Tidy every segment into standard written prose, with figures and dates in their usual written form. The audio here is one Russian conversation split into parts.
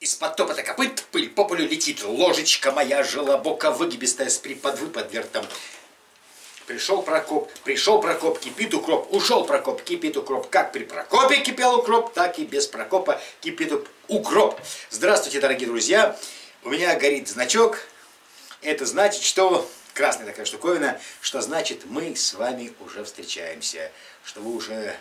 Из-под топота копыт пыль по полю летит, ложечка моя желобока выгибистая с приподвыподвертом. Пришел Прокоп, кипит укроп, ушел Прокоп, кипит укроп. Как при Прокопе кипел укроп, так и без Прокопа кипит укроп. Здравствуйте, дорогие друзья. У меня горит значок. Это значит, что... Красная такая штуковина, что значит мы с вами уже встречаемся. Что вы уже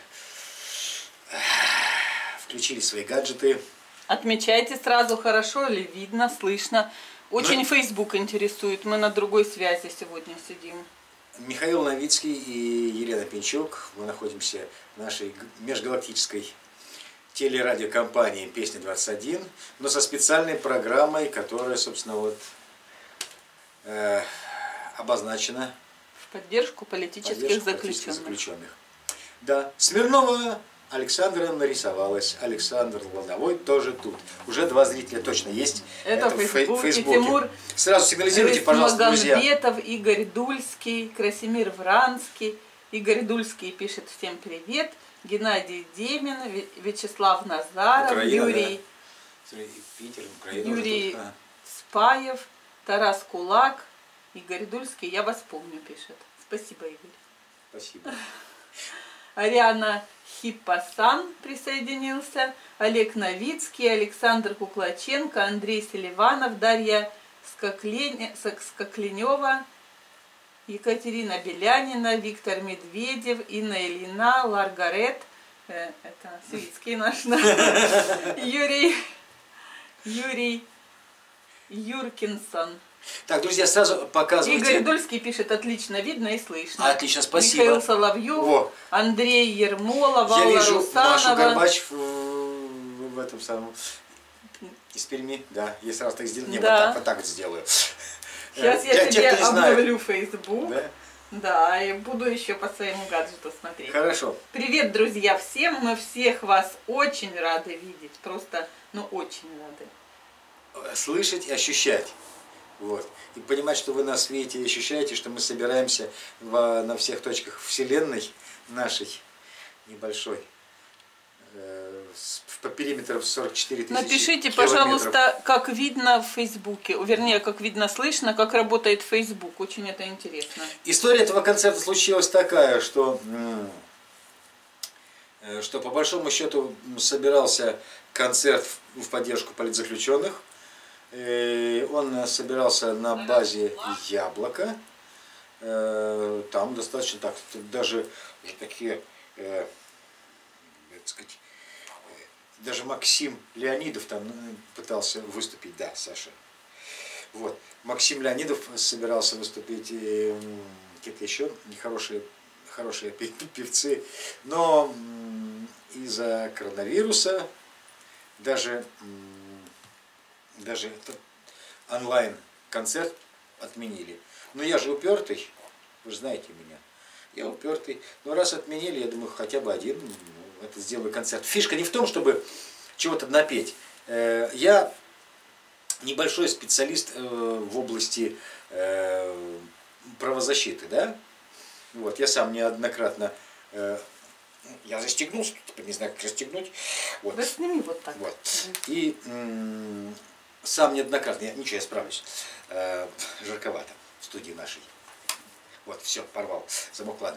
включили свои гаджеты. Отмечайте сразу, хорошо ли видно, слышно. Очень Facebook интересует. Мы на другой связи сегодня сидим. Михаил Новицкий и Елена Пинчук. Мы находимся в нашей межгалактической телерадиокомпании «Песня-21», но со специальной программой, которая, собственно, вот обозначена в поддержку политических заключенных. Да, Смирнова Александра нарисовалась. Александр Лозовой тоже тут. Уже 2 зрителя точно есть. Это в Фейсбуке. Тимур сразу сигнализируйте, пожалуйста, друзья. Магомедов, Игорь Дульский, Красимир Вранский. Игорь Дульский пишет: всем привет. Геннадий Демин, Вячеслав Назаров, Украина, Юрий, да. Питер, Украина, Юрий Спаев, Тарас Кулак, Игорь Дульский. Я вас помню, пишет. Спасибо, Игорь. Спасибо. Ариана Хиппасан присоединился, Олег Новицкий, Александр Куклаченко, Андрей Селиванов, Дарья Скокленева, Екатерина Белянина, Виктор Медведев, Инна Ильина, Ларгарет, это Свицкий наш, Юрий Юркинсон. Так, друзья, сразу показывайте. Игорь Дульский пишет: отлично видно и слышно. Отлично, спасибо. Михаил Соловьев, Андрей Ермолов, Алла Я вижу Русанова. Машу Горбач в этом самом, из Перми. Да, я сразу так сделаю. Не, да. вот так вот сделаю. Сейчас я тебе обновлю знает. Facebook. Да? Да, и буду еще по своему гаджету смотреть. Хорошо. Привет, друзья, всем. Мы всех вас очень рады видеть. Просто, очень рады. Слышать и ощущать. Вот. И понимать, что вы нас видите и ощущаете, что мы собираемся на всех точках Вселенной нашей небольшой, по периметру 44 тысячи Напишите, километров. Пожалуйста, как видно в Фейсбуке, вернее, как видно, слышно, как работает Фейсбук. Очень это интересно. История этого концерта случилась такая, что по большому счету собирался концерт в поддержку политзаключенных. Он собирался на базе Яблоко. Там достаточно так, даже такие, сказать, даже Максим Леонидов там пытался выступить, да, Саша. Вот. Максим Леонидов собирался выступить, и какие-то еще нехорошие певцы. Но из-за коронавируса даже этот онлайн-концерт отменили. Но я же упертый, вы же знаете меня. Я упертый. Но раз отменили, я думаю, хотя бы один это сделаю концерт. Фишка не в том, чтобы чего-то напеть. Я небольшой специалист в области правозащиты, да? Вот, я сам неоднократно... Я застегнулся, теперь не знаю, как расстегнуть. Вот. Да сними вот так. Вот. И сам неоднократно, я справлюсь, жарковато в студии нашей. Вот, все, порвал, замок, ладно.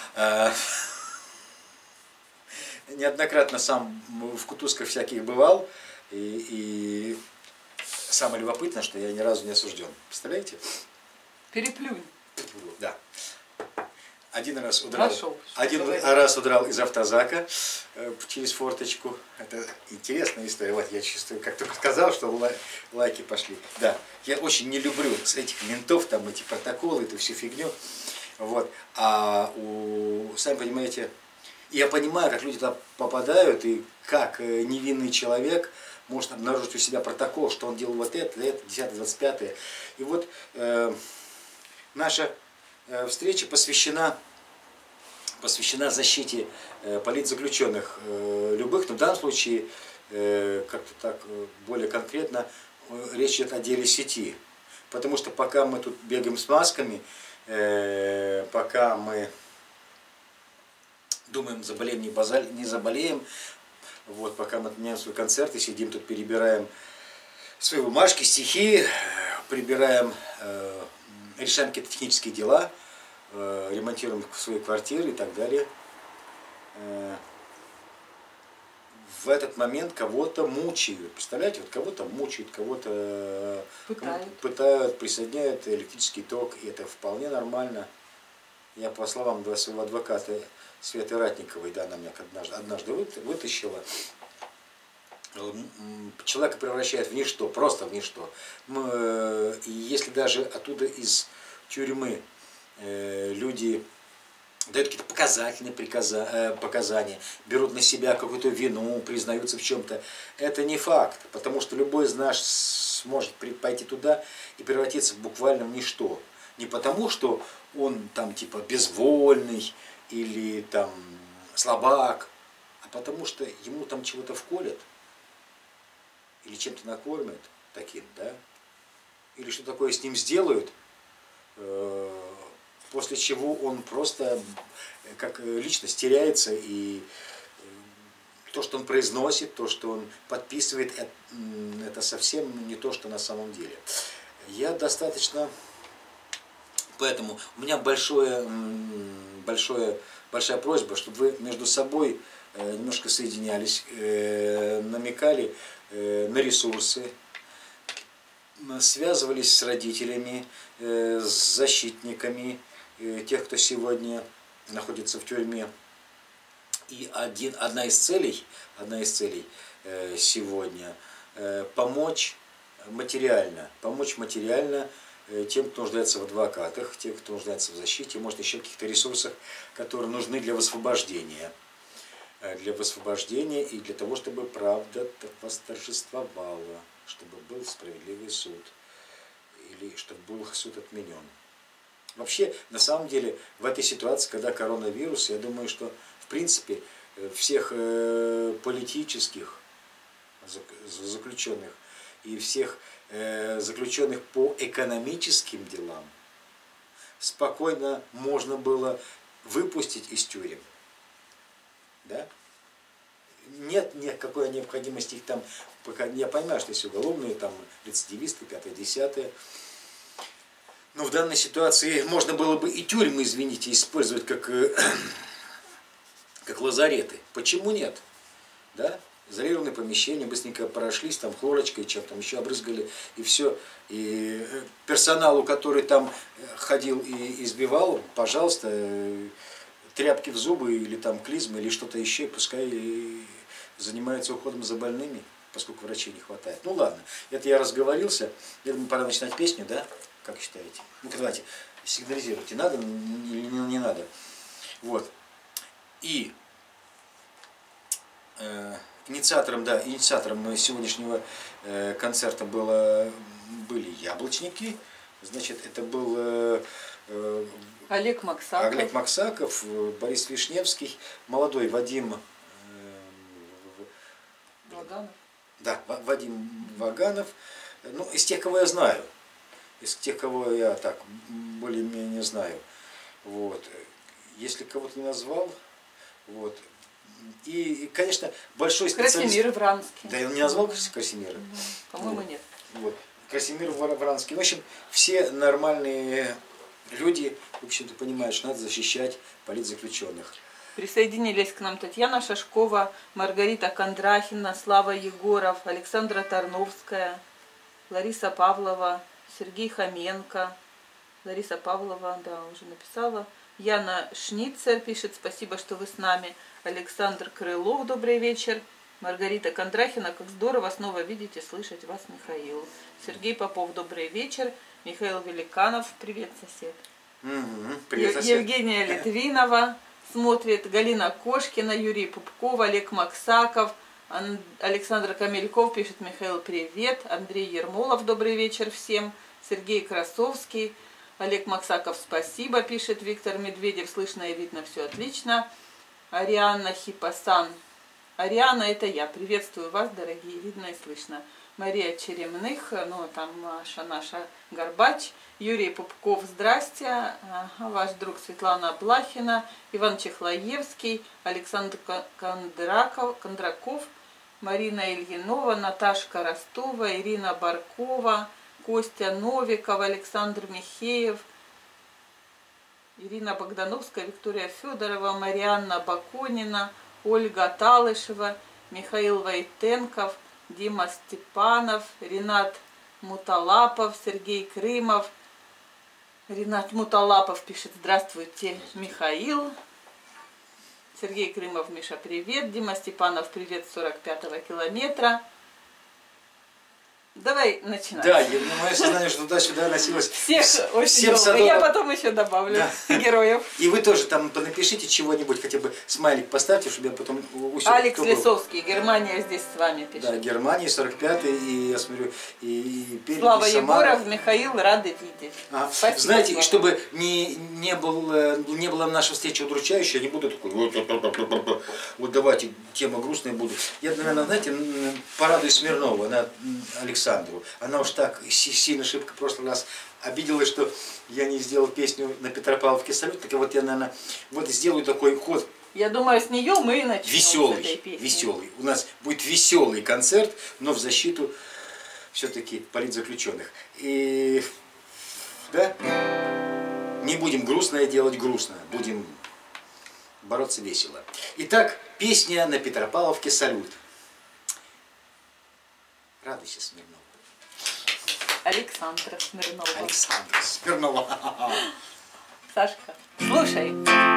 Неоднократно сам в кутузках всяких бывал, и самое любопытное, что я ни разу не осужден. Представляете? Переплюнь. Да. Один раз удрал из автозака через форточку. Это интересная история. Вот я чувствую, как только сказал, что лайки пошли. Да, я очень не люблю с этих ментов, там эти протоколы, эту всю фигню. Вот. Сами понимаете, я понимаю, как люди туда попадают, и как невинный человек может обнаружить у себя протокол, что он делал вот это, 10, 25. И вот наша встреча посвящена защите политзаключенных любых, но в данном случае как-то так более конкретно речь идет о деле сети. Потому что пока мы тут бегаем с масками, пока мы думаем, заболеем, не заболеем, вот, пока мы отменяем свой концерт и сидим тут, перебираем свои бумажки, стихи, прибираем, решаем какие-то технические дела, ремонтируем свои квартиры и так далее. В этот момент кого-то мучают. Представляете, вот кого-то мучают, кого-то пытают, присоединяют электрический ток, и это вполне нормально. Я, по словам своего адвоката Светы Ратниковой, да, она меня однажды вытащила, человека превращает в ничто, просто в ничто. И если даже оттуда из тюрьмы люди дают какие-то показательные показания, берут на себя какую-то вину, признаются в чем-то, это не факт, потому что любой из нас сможет пойти туда и превратиться буквально в ничто. Не потому, что он там типа безвольный или там слабак, а потому что ему там чего-то вколят или чем-то накормят таким, да, или что такое с ним сделают, после чего он просто как личность теряется, и то, что он произносит, то, что он подписывает, это совсем не то, что на самом деле. Я достаточно... Поэтому у меня большая просьба, чтобы вы между собой немножко соединялись, намекали на ресурсы, связывались с родителями, с защитниками тех, кто сегодня находится в тюрьме. И одна из целей сегодня помочь материально тем, кто нуждается в адвокатах, тем, кто нуждается в защите, может еще каких-то ресурсах, которые нужны для высвобождения. И для того, чтобы правда восторжествовала, чтобы был справедливый суд, или чтобы был суд отменен. Вообще, на самом деле, в этой ситуации, когда коронавирус, я думаю, что, в принципе, всех политических заключенных и всех заключенных по экономическим делам спокойно можно было выпустить из тюрем. Да? Нет никакой необходимости их там, пока я понимаю, что есть уголовные, там рецидивисты, 5-10. Но в данной ситуации можно было бы и тюрьмы, извините, использовать как лазареты. Почему нет? Да? Изолированные помещения, быстренько прошлись, там хлорочкой, чем-то там еще обрызгали, и все. И персоналу, который там ходил и избивал, пожалуйста, тряпки в зубы, или там клизмы, или что-то еще, пускай занимаются уходом за больными, поскольку врачей не хватает. Ну ладно, это я разговорился. Я думаю, пора начинать песню, да? Как считаете? Ну-ка давайте, сигнализируйте, надо или не надо. Вот. И инициатором сегодняшнего концерта были яблочники. Значит, это был Олег Максаков, Борис Вишневский, молодой Вадим Ваганов. Да, Вадим Ваганов. Ну, из тех, кого я знаю. Из тех, кого я так более-менее знаю. Вот. Если кого-то не назвал, вот. И, конечно, большой специалист... Красимир Вранский. Да, он не назвал Красимира? По-моему, нет. Вот. Красимир Вранский. В общем, все нормальные люди, в общем-то, понимают, что надо защищать политзаключенных. Присоединились к нам Татьяна Шашкова, Маргарита Кондрахина, Слава Егоров, Александра Тарновская, Лариса Павлова, Сергей Хоменко. Лариса Павлова, да, уже написала. Яна Шницер пишет: спасибо, что вы с нами. Александр Крылов, добрый вечер. Маргарита Кондрахина, как здорово снова видеть и слышать вас, Михаил. Сергей Попов, добрый вечер. Михаил Великанов, привет, сосед. Привет, сосед. Евгения Литвинова смотрит. Галина Кошкина, Юрий Пупков, Олег Максаков, Александр Камельков пишет: Михаил, привет. Андрей Ермолов, добрый вечер всем. Сергей Красовский, Олег Максаков, спасибо, пишет. Виктор Медведев, слышно и видно, все отлично. Арианна Хипасан. Ариана, это я. Приветствую вас, дорогие, видно и слышно. Мария Черемных, ну там Маша наша Горбач. Юрий Пупков, здрасте. Ваш друг Светлана Блахина. Иван Чехлоевский. Александр Кондраков. Марина Ильинова, Наташка Ростова, Ирина Баркова, Костя Новиков, Александр Михеев, Ирина Богдановская, Виктория Федорова, Марианна Баконина, Ольга Талышева, Михаил Войтенков, Дима Степанов, Ренат Муталапов, Сергей Крымов. Ренат Муталапов пишет: здравствуйте, Михаил. Сергей Крымов: Миша, привет. Дима Степанов: привет с 45-го километра. Давай начинать. Да, мое сознание, что туда-сюда носилось. Всех очень долго. Я потом еще добавлю героев. И вы тоже там напишите чего-нибудь, хотя бы смайлик поставьте, чтобы я потом... Алекс Лисовский, Германия здесь с вами пишет. Да, Германия, 45-й, и я смотрю, и Пермь, Слава и Самара. Егоров, Михаил, рады видеть. Спасибо, знаете, Слава. Чтобы не была наша встреча удручающей, я не буду такой, вот давайте, тема грустная будет. Я, наверное, знаете, порадую Смирнову, Александру. Она уж так сильно шибко в прошлый раз обиделась, что я не сделал песню на Петропавловке салют. Так вот я, наверное, вот сделаю такой ход. Я думаю, с нее мы и начнем. Веселый, с этой песни. веселый. У нас будет веселый концерт, но в защиту все-таки политзаключенных. И да, не будем грустное делать грустно, будем бороться весело. Итак, песня на Петропавловке салют. Радуйся, Смирнова. Александра Смирнова. Александра Смирнова. Сашка, слушай.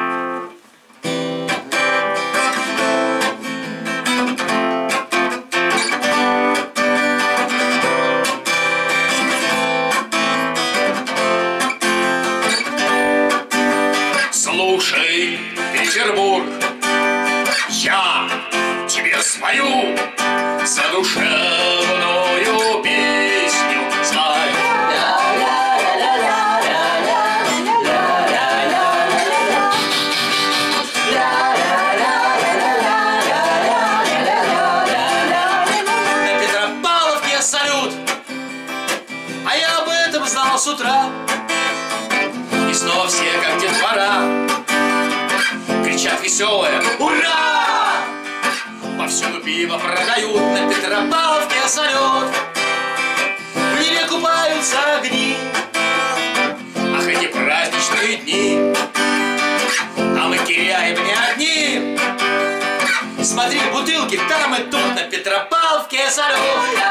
Слушай, Петербург, я тебе свою задушевную песню знаю. На Петропавловке салют, а я об этом знал с утра. И снова все, как детвора, кричат веселые «Ура!» Повсюду пиво продают, на Петропавловке салют. В небе купаются огни, ах, эти праздничные дни. А мы киряем не одни. Смотри, бутылки там и тут, на Петропавловке салют.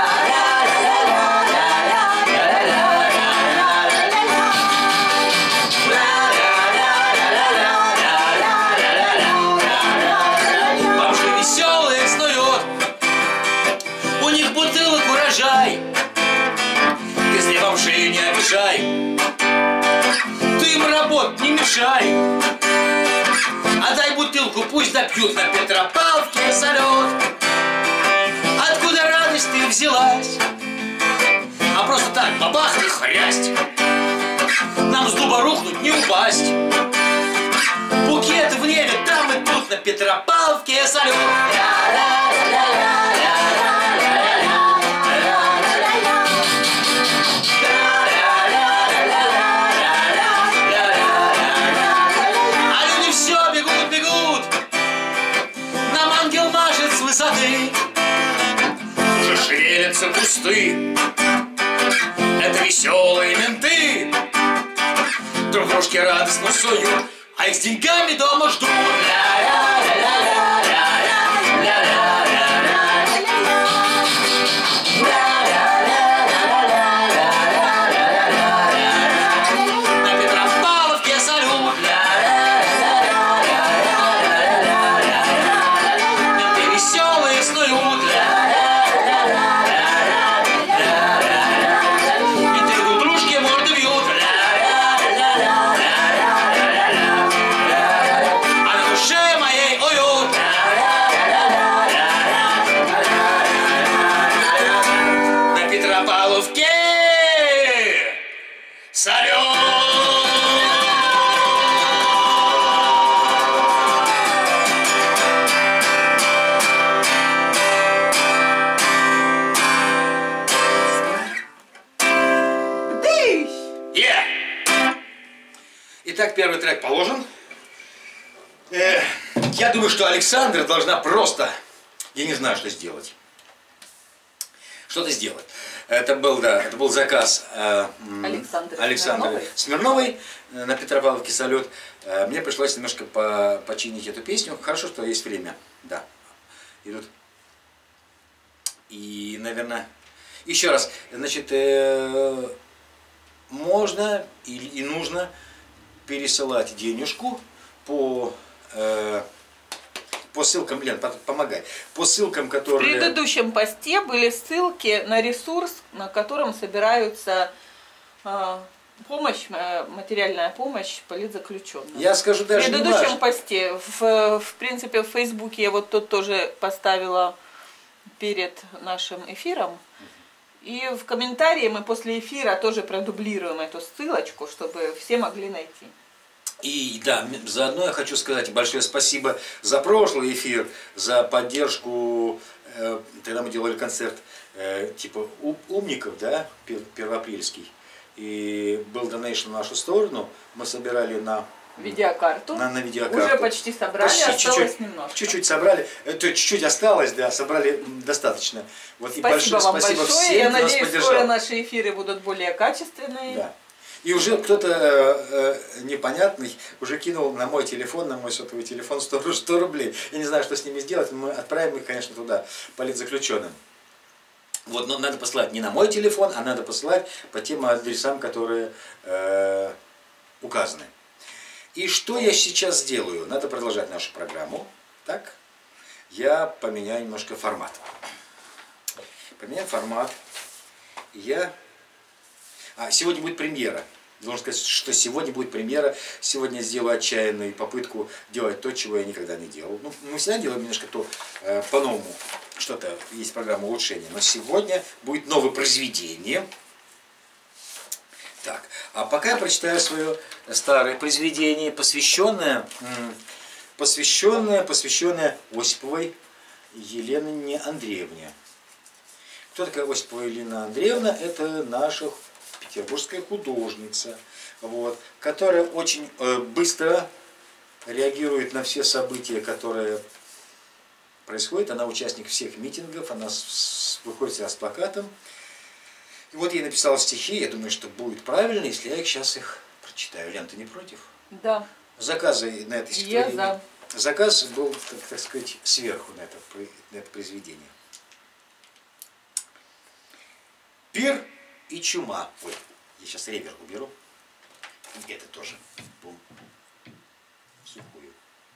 Ты зле бомжей не обижай, ты им работ не мешай. Отдай бутылку, пусть допьют, на Петропавловке салют. Откуда радость ты взялась? А просто так бабах и хрясть. Нам с дуба рухнуть, не упасть. Букет в небе там и тут, на Петропавловке салют. Уже шевелятся кусты, это веселые менты. Друг дружке радостно суют, а их с деньгами дома ждут. На Петропавловке салют. Веселые снуют. И друг дружке морды бьют. А на душе моей уют. На Петропавловке салют. Итак, первый трек положен. Я думаю, что Александра должна просто, я не знаю, что сделать. что-то сделать. Это был, да, это был заказ Александры Смирновой на Петропавловке салют. Мне пришлось немножко починить эту песню. Хорошо, что есть время. Да. Идут. И, наверное, еще раз, значит, можно и нужно пересылать денежку по ссылкам, Лен, помогай, по ссылкам, которые... В предыдущем посте были ссылки на ресурс, на котором собираются помощь, материальная помощь политзаключенным. Я скажу даже в предыдущем посте, в принципе, в Фейсбуке я вот тут тоже поставила перед нашим эфиром. И в комментарии мы после эфира тоже продублируем эту ссылочку, чтобы все могли найти. И да, заодно я хочу сказать большое спасибо за прошлый эфир, за поддержку. Тогда мы делали концерт типа умников, да, первоапрельский. И был донейшн в нашу сторону. Мы собирали на видеокарту. На видеокарту. Уже почти собрали, почти, осталось немножко. Чуть-чуть собрали, чуть-чуть осталось, да, собрали достаточно. Вот, спасибо вам большое. Всем, я надеюсь, скоро наши эфиры будут более качественные. Да. И уже кто-то непонятный уже кинул на мой телефон, на мой сотовый телефон 100 рублей. Я не знаю, что с ними сделать, мы отправим их, конечно, туда, политзаключенным. Вот, но надо посылать не на мой телефон, а надо посылать по тем адресам, которые указаны. И что я сейчас сделаю? Надо продолжать нашу программу. Так, я поменяю немножко формат. Поменяю формат. Сегодня будет премьера. Должен сказать, что сегодня будет премьера. Сегодня я сделаю отчаянную попытку делать то, чего я никогда не делал. Ну, мы всегда делаем немножко то по-новому. Что-то есть программа улучшения. Но сегодня будет новое произведение. Так, а пока я прочитаю свое старое произведение, посвященное Осиповой Елене Андреевне. Кто такая Осипова Елена Андреевна? Это наша петербургская художница, вот, которая очень быстро реагирует на все события, которые происходят. Она участник всех митингов, она выходит с плакатом. И вот я написал стихи, я думаю, что будет правильно, если я сейчас их прочитаю. Лен, ты не против? Да. Заказы на это стихотворение. Я за. Заказ был, так сказать, сверху на это произведение. Пир и чума. Ой, я сейчас ревер уберу. Это тоже. Сухую.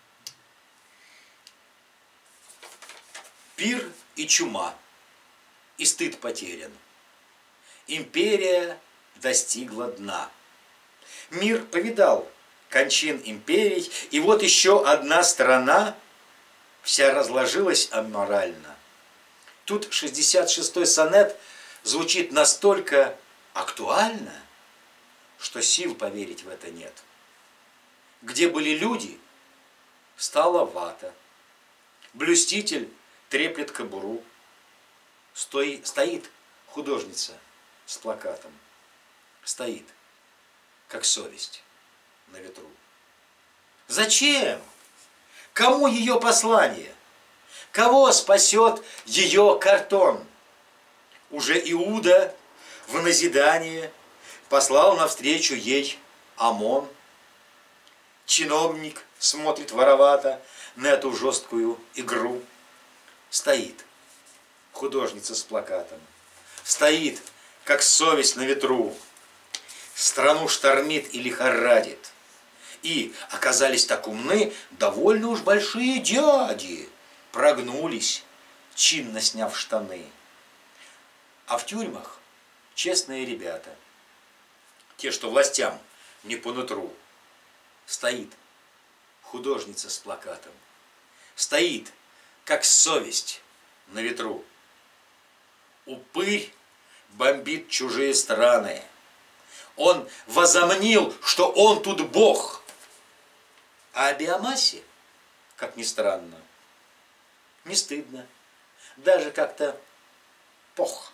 Пир и чума. И стыд потерян. Империя достигла дна. Мир повидал кончин империй, и вот еще одна страна вся разложилась аморально. Тут 66-й сонет звучит настолько актуально, что сил поверить в это нет. Где были люди, стала вата. Блюститель треплет кобуру. Стоит художница с плакатом. Стоит, как совесть на ветру. Зачем? Кому ее послание? Кого спасет ее картон? Уже Иуда в назидание послал навстречу ей ОМОН. Чиновник смотрит воровато на эту жесткую игру. Стоит художница с плакатом. Стоит, как совесть на ветру. Страну штормит и лихорадит. И оказались так умны, довольно уж большие дяди. Прогнулись, чинно сняв штаны. А в тюрьмах честные ребята. Те, что властям не по нутру. Стоит художница с плакатом. Стоит, как совесть на ветру. Упырь бомбит чужие страны. Он возомнил, что он тут Бог. А о биомассе, как ни странно, не стыдно, даже как-то пох.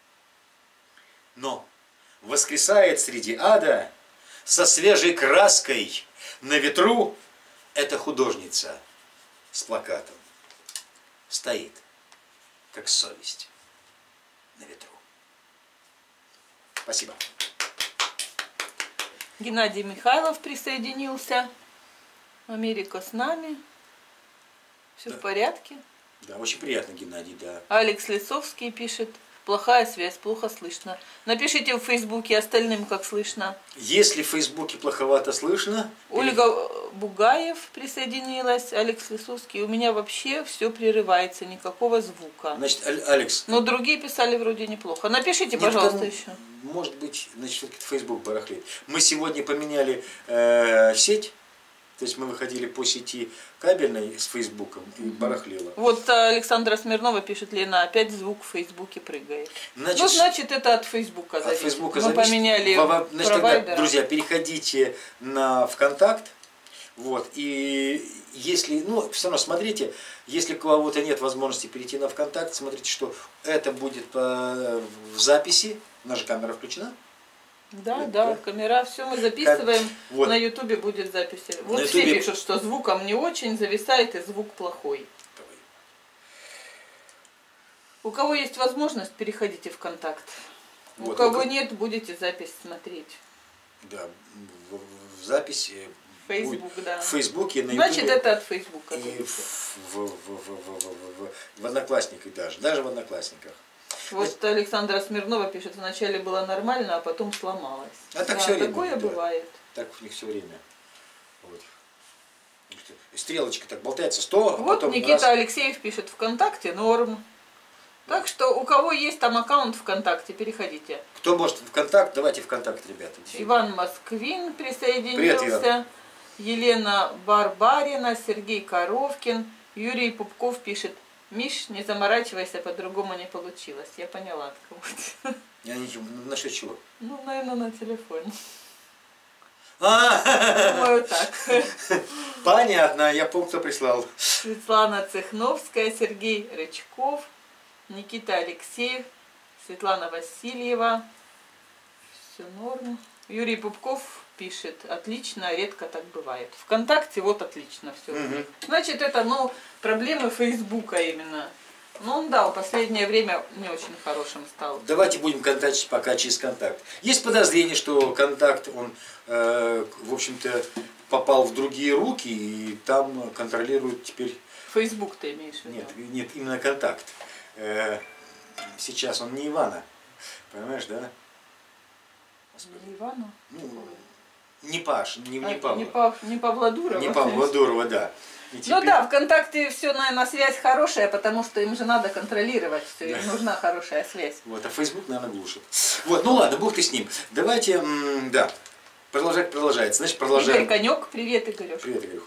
Но воскресает среди ада со свежей краской на ветру эта художница с плакатом. Стоит, как совесть на ветру. Спасибо. Геннадий Михайлов присоединился. Америка с нами. Все в порядке. Да, очень приятно, Геннадий, да. Алекс Лисовский пишет: плохая связь, плохо слышно. Напишите в Фейсбуке остальным, как слышно. Если в Фейсбуке плоховато слышно... Ольга Бугаев присоединилась, Алекс Лисовский. У меня вообще все прерывается, никакого звука. Значит, Алекс... Но другие писали вроде неплохо. Напишите, пожалуйста, еще. Может быть, значит, все-таки Фейсбук барахлит. Мы сегодня поменяли сеть. То есть мы выходили по сети кабельной с Фейсбуком и барахлило. Вот Александра Смирнова пишет: Лена, опять звук в Фейсбуке прыгает. Значит, ну, значит, это от Фейсбука зависит. От Фейсбука мы зависит. Поменяли значит, провайдера. Тогда, друзья, переходите на ВКонтакт. Вот, и если, ну, все равно смотрите, если у кого-то нет возможности перейти на ВКонтакт, смотрите, что это будет в записи. У нас же камера включена. Да, камера, все мы записываем, вот. На Ютубе будет запись. Вот на все пишут, что звуком не очень, зависает и звук плохой. У кого есть возможность, переходите в ВКонтакт. Вот. У кого нет, будете запись смотреть. Да, в записи. Фейсбук, да. В Фейсбуке, на Значит, Ютубе, это от Фейсбука. И в Одноклассниках даже в Одноклассниках. Вот Александра Смирнова пишет: вначале было нормально, а потом сломалось. А так да, все время. Такое бывает. Так у них все время. Вот. Стрелочка так болтается 100. Вот потом Никита раз... Алексеев пишет: ВКонтакте норм. Так что у кого есть там аккаунт ВКонтакте, переходите. Кто может ВКонтакт, давайте ВКонтакт, ребята. Иван Москвин присоединился. Привет, Иван. Елена Барбарина, Сергей Коровкин, Юрий Пупков пишет: Миш, не заморачивайся, по-другому не получилось. Я поняла от кого-то. Я ничего, насчет чего? Ну, наверное, на телефоне. А, думаю, так. Понятно, я помню, кто прислал. Светлана Цехновская, Сергей Рычков, Никита Алексеев, Светлана Васильева. Все норм. Юрий Пупков пишет: отлично, редко так бывает. ВКонтакте вот отлично все. Угу. Значит, это, ну, проблемы Фейсбука именно. Ну, он, да, в последнее время не очень хорошим стал. Давайте будем контактить пока через контакт. Есть подозрение, что контакт, он, в общем-то, попал в другие руки, и там контролируют теперь... Фейсбук ты имеешь в виду? Нет, именно контакт. Сейчас он не Ивана, понимаешь, да? Господи. Не Ивана? Ну, не Паш, не Павла. Не Павла Дурова. Не Павла Дурова, да. Ну да, ВКонтакте все, наверное, связь хорошая, потому что им же надо контролировать все, им нужна хорошая связь. Вот, а Facebook, наверное, глушит. Вот, ну ладно, бог ты с ним. Давайте, да, продолжается. Значит, продолжаем. Игорь Конек, привет, Игорь. Привет, Игорь.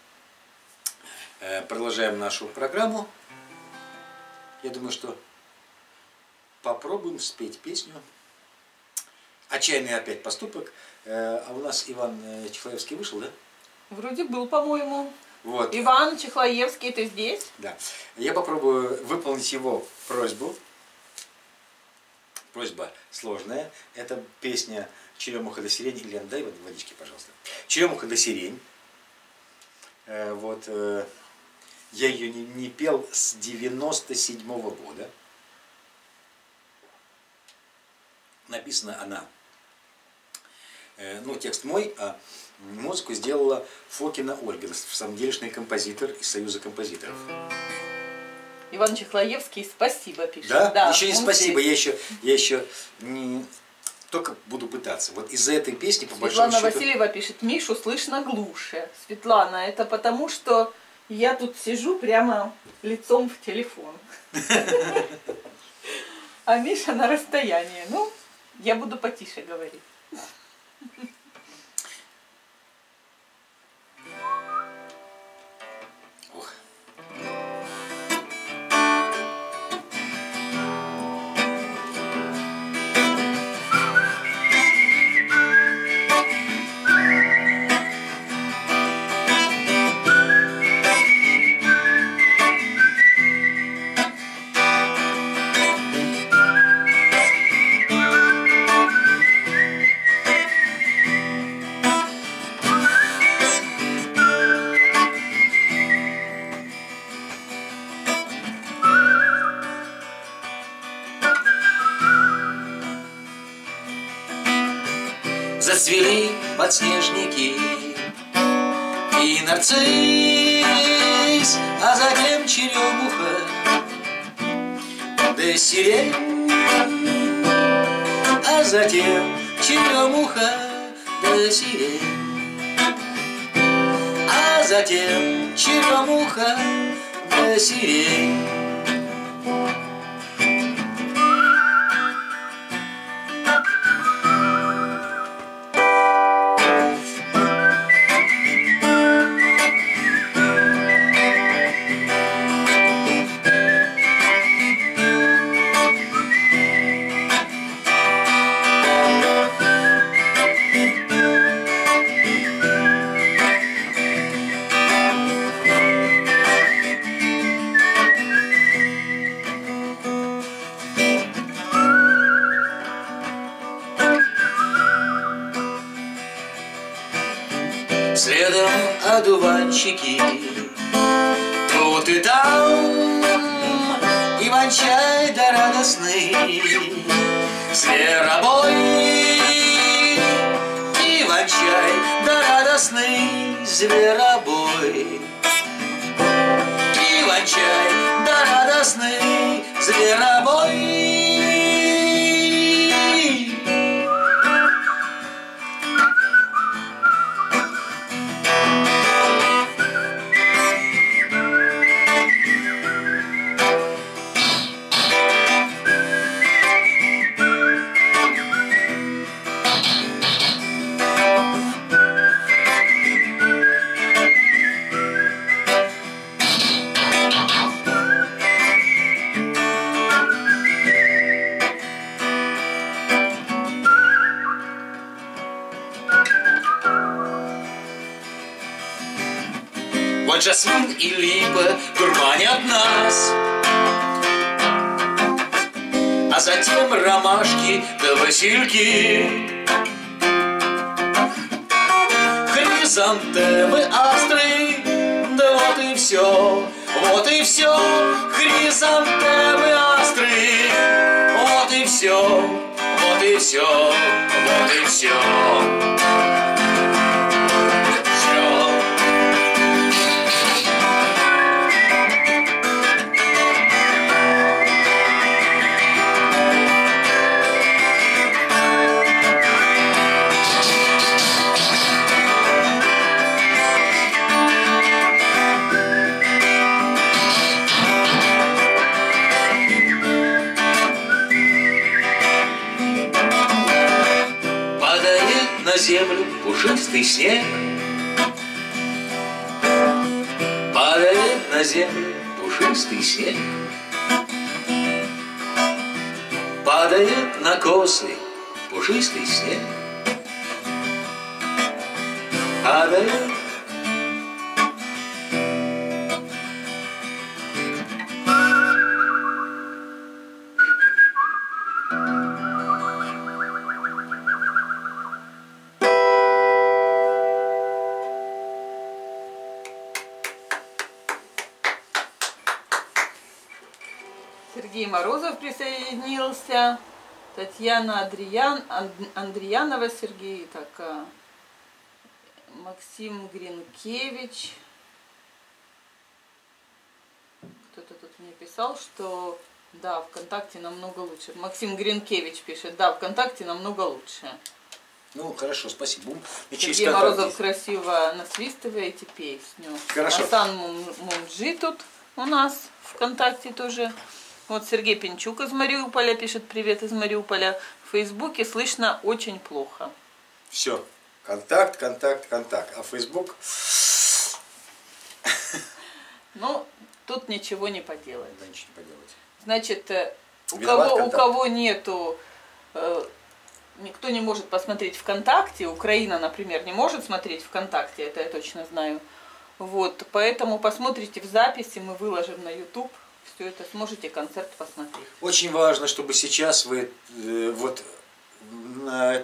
Продолжаем нашу программу. Я думаю, что попробуем спеть песню «Отчаянный опять поступок». А у нас Иван Чехлоевский вышел, да? Вроде был, по-моему. Вот. Иван Чехлоевский, ты здесь? Да. Я попробую выполнить его просьбу. Просьба сложная. Это песня «Черемуха да сирень». Лен, дай водички, пожалуйста. «Черемуха да сирень». Вот. Я ее не пел с 97-го года. Написана она, ну, текст мой, а музыку сделала Фокина Ольга, самодельный композитор из Союза композиторов. Иван Чехлоевский, спасибо, пишет. Да? Да, еще не спасибо, здесь. я еще не... только буду пытаться. Вот из-за этой песни, по большому счету... Светлана Васильева пишет: Мишу слышно глуше. Светлана, это потому, что я тут сижу прямо лицом в телефон. А Миша на расстоянии. Ну, я буду потише говорить. зацвели подснежники и нарцисс, а затем черемуха да сирень, а затем черемуха да сирень, а затем черемуха да сирень. Следом одуванчики тут и там, Иван-чай да радостный зверобой. Иван-чай да радостный зверобой. Иван-чай да радостный зверобой. Вот жасмин и липа дурманят нас, а затем ромашки да васильки, хризантемы, астры, да вот и все, хризантемы, астры, вот и все, вот и все, вот и все. На землю пушистый снег, падает на землю пушистый снег, падает на косы пушистый снег, падает. Сергей Морозов присоединился, Татьяна Андриянова, Сергей, так, Максим Гринкевич. Кто-то тут мне писал, что да, ВКонтакте намного лучше. Максим Гринкевич пишет, да, ВКонтакте намного лучше. Ну, хорошо, спасибо. Сергей Морозов красиво насвистываете песню. Хорошо. Асан Мунджи тут у нас ВКонтакте тоже. Вот Сергей Пинчук из Мариуполя пишет привет из Мариуполя. В Фейсбуке слышно очень плохо. Все. Контакт. А Фейсбук? Ну, тут ничего не поделать. Да, ничего не поделать. Значит, у кого нету, никто не может посмотреть ВКонтакте, Украина, например, не может смотреть ВКонтакте, это я точно знаю. Вот, поэтому посмотрите в записи, мы выложим на YouTube. Все это сможете концерт посмотреть. Очень важно, чтобы сейчас вы вот на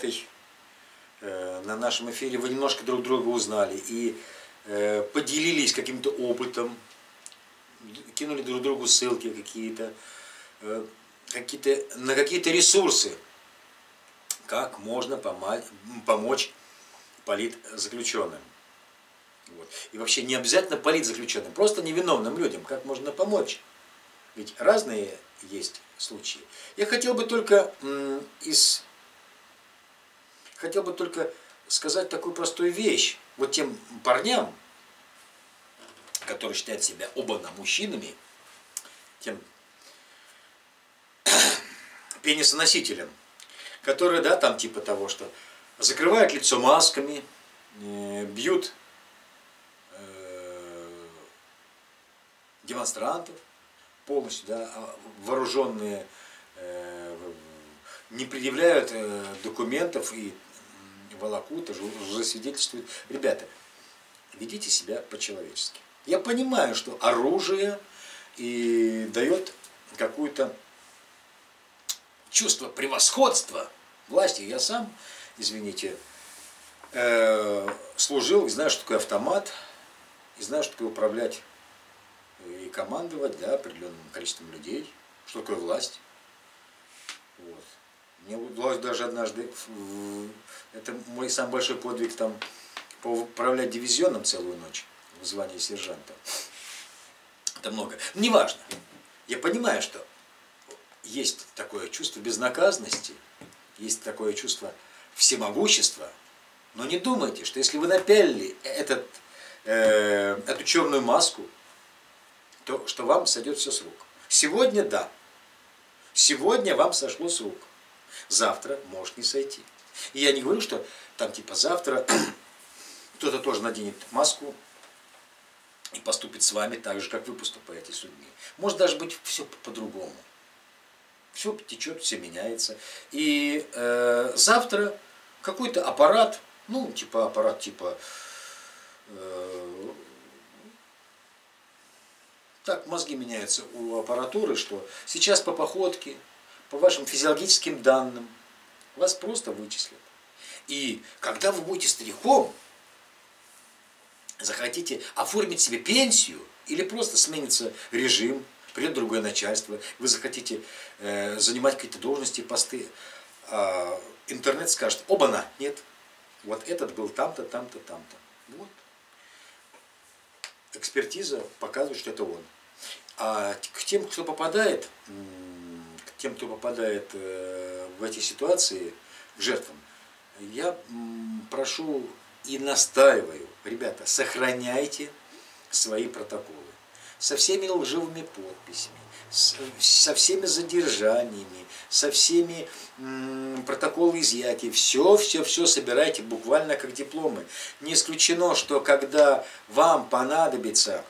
нашем эфире вы немножко друг друга узнали и поделились каким-то опытом, кинули друг другу ссылки на какие-то ресурсы, как можно помочь политзаключенным. Вот. И вообще не обязательно политзаключенным, просто невиновным людям, как можно помочь. Ведь разные есть случаи. Я хотел бы только сказать такую простую вещь. Вот тем парням, которые считают себя оба мужчинами, тем пенисоносителям, которые, да, там типа того, что закрывают лицо масками, бьют демонстрантов полностью, да, вооруженные, не предъявляют документов и волокут, засвидетельствуют. Ребята, ведите себя по-человечески. Я понимаю, что оружие и дает какое-то чувство превосходства власти. Я сам, извините, служил и знаю, что такое автомат, и знаю, что такое управлять и командовать, да, определенным количеством людей, что такое власть. Вот. Мне удалось даже однажды, это мой самый большой подвиг, там, управлять дивизионом целую ночь в звании сержанта. Это много. Неважно. Я понимаю, что есть такое чувство безнаказанности, есть такое чувство всемогущества, но не думайте, что если вы напялили эту черную маску, то что вам сойдет все с рук. Сегодня да. Сегодня вам сошло с рук. Завтра может не сойти. И я не говорю, что там типа завтра кто-то тоже наденет маску и поступит с вами так же, как вы поступаете с людьми. Может даже быть все по-другому. Все течет, все меняется. И завтра какой-то аппарат, ну типа аппарат типа так мозги меняются у аппаратуры, что сейчас по походке, по вашим физиологическим данным, вас просто вычислят. И когда вы будете стариком, захотите оформить себе пенсию, или просто сменится режим, придет другое начальство, вы захотите занимать какие-то должности, посты, интернет скажет: оба-на, нет, вот этот был там-то, там-то, там-то. Вот. Экспертиза показывает, что это он. А к тем, кто попадает, в эти ситуации, к жертвам, я прошу и настаиваю: ребята, сохраняйте свои протоколы со всеми лживыми подписями, со всеми задержаниями, со всеми протоколами изъятия. Все собирайте буквально как дипломы. Не исключено, что когда вам понадобится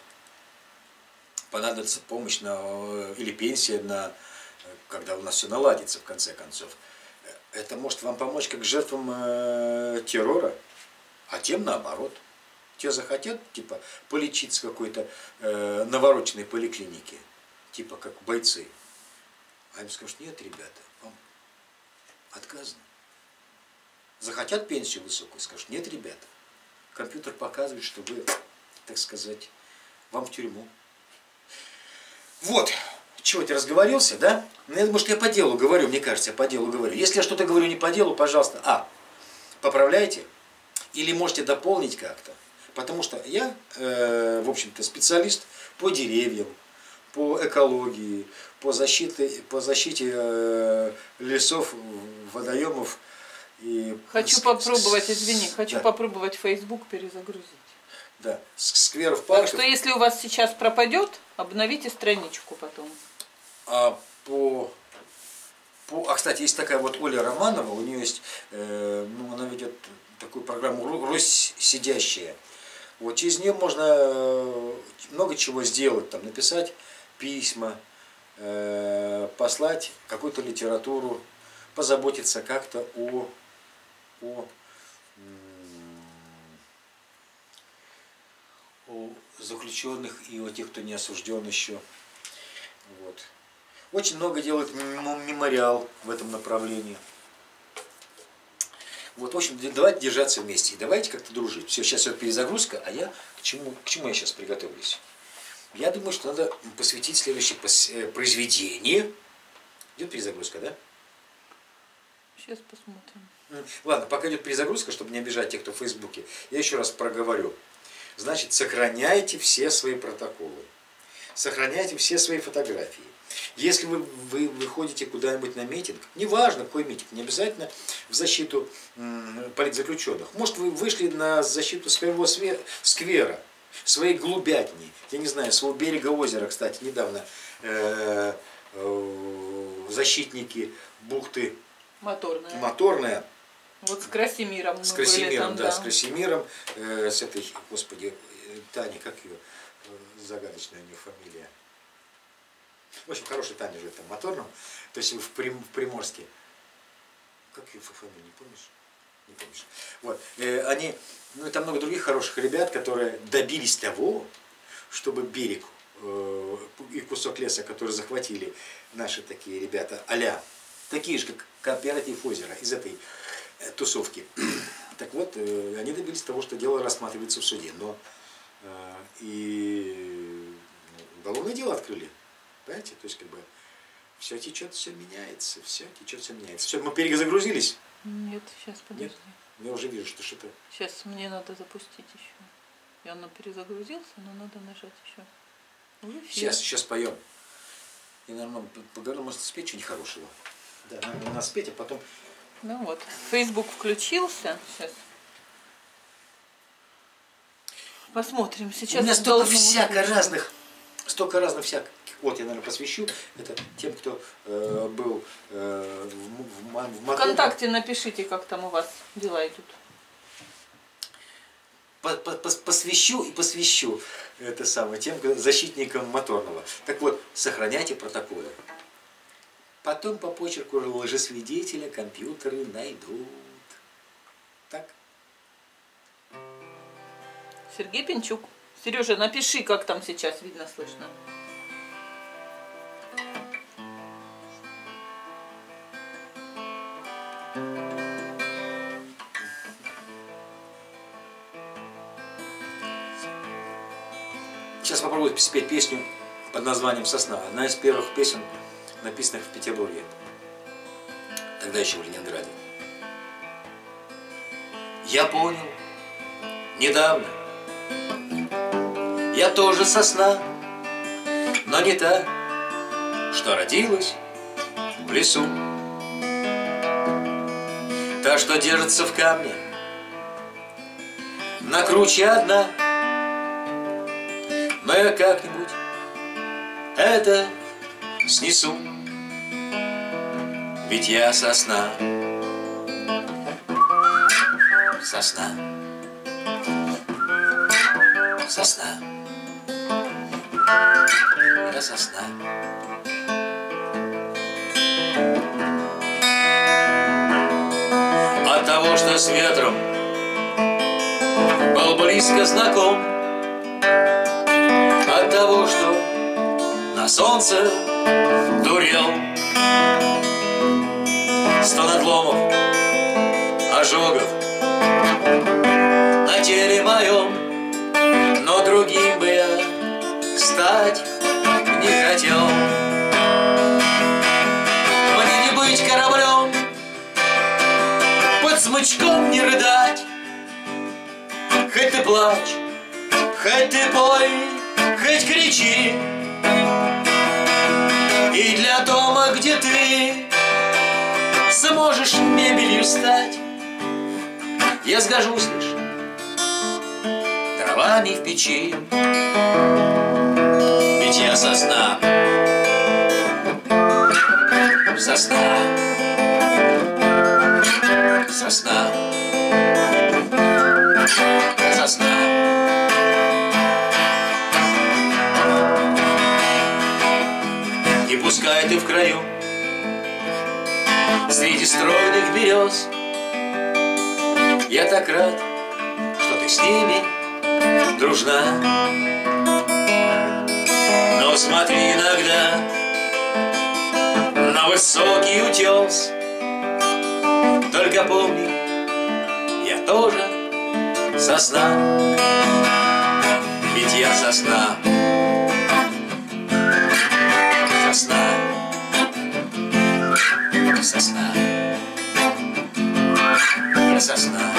помощь или пенсия, когда у нас все наладится в конце концов, это может вам помочь как жертвам террора, а тем наоборот. Те захотят, типа, полечиться в какой-то навороченной поликлинике, типа как бойцы. А им скажут: нет, ребята, вам отказано. Захотят пенсию высокую, скажут: нет, ребята, компьютер показывает, что вы, так сказать, вам в тюрьму. Вот, чего ты разговорился, да? Ну, я думаю, что я по делу говорю, мне кажется, я по делу говорю. Если я что-то говорю не по делу, пожалуйста, поправляйте, или можете дополнить как-то. Потому что я, в общем-то, специалист по деревьям, по экологии, по защите лесов, водоемов. Хочу попробовать Facebook перезагрузить. Да, скверов, парков. Так что если у вас сейчас пропадет, обновите страничку потом. Кстати, есть такая вот Оля Романова, у нее есть, она ведет такую программу «Русь сидящая». Вот через нее можно много чего сделать, там, написать письма, послать какую-то литературу, позаботиться как-то о заключенных и о тех, кто не осужден еще. Вот. Очень много делает мемориал в этом направлении. Вот, в общем, давайте держаться вместе, давайте как-то дружить. Все, сейчас идет перезагрузка, а я к чему я сейчас приготовлюсь? Я думаю, что надо посвятить следующее произведение. Идет перезагрузка, да? Сейчас посмотрим. Ладно, пока идет перезагрузка, чтобы не обижать тех, кто в Фейсбуке, я еще раз проговорю. Значит, сохраняйте все свои протоколы, сохраняйте все свои фотографии. Если вы выходите куда-нибудь на митинг, неважно какой митинг, не обязательно в защиту политзаключенных. Может, вы вышли на защиту своего сквера, своей голубятни, я не знаю, своего берега озера, кстати, недавно защитники бухты Моторная. Вот с Красимиром. С Красимиром, да, с Красимиром, с этой, господи, Таня, как ее, загадочная у нее фамилия. В общем, хорошая Таня живет там в Моторном, то есть в Приморске. Как ее фамилия, не помнишь? Не помнишь. Вот, они, ну и там много других хороших ребят, которые добились того, чтобы берег и кусок леса, который захватили наши такие ребята, а-ля, такие же, как кооператив озера из этой тусовки. Так вот, они добились того, что дело рассматривается в суде, но и уголовное дело открыли. Понимаете? То есть, как бы, все течет, все меняется, все течет, все меняется. Все, мы перезагрузились? Нет, сейчас подожди. Нет? Я уже вижу, что что-то... Сейчас мне надо запустить еще. И оно перезагрузился, но надо нажать еще. Сейчас поем. Я, наверное, поговорю, может, спеть что-нибудь хорошего. Да, надо спеть, а потом... Ну вот, Facebook включился. Сейчас. Посмотрим. Сейчас у меня столько разных всяких. Вот я, наверное, посвящу это тем, кто был в Моторном. ВКонтакте напишите, как там у вас дела идут. Посвящу это самое тем защитникам Моторного. Так вот, сохраняйте протоколы. Потом по почерку лжесвидетеля компьютеры найдут. Так? Сергей Пинчук. Сережа, напиши, как там сейчас видно, слышно. Сейчас попробую спеть песню под названием «Сосна». Одна из первых песен, написанных в Петербурге. Тогда еще в Ленинграде. Я понял недавно, я тоже сосна, но не та, что родилась в лесу. Та, что держится в камне, на круче одна. Но я как-нибудь это снесу, ведь я сосна. Сосна. Сосна. Я сосна. От того, что с ветром был близко знаком, от того, что на солнце дурел, сто надломов, ожогов на теле моем, но другим бы я стать не хотел. Мне не быть кораблем, под смычком не рыдать, хоть ты плачь, хоть ты пой, хоть кричи. И для дома, где ты сможешь мебелью стать, я сгожусь лишь дровами в печи. Ведь я сосна. Сосна. Сосна. Сосна. И пускай ты в краю среди стройных берез, я так рад, что ты с ними дружна. Но смотри иногда на высокий утес, только помни, я тоже сосна. Ведь я сосна. Сосна. Сосна. сосна.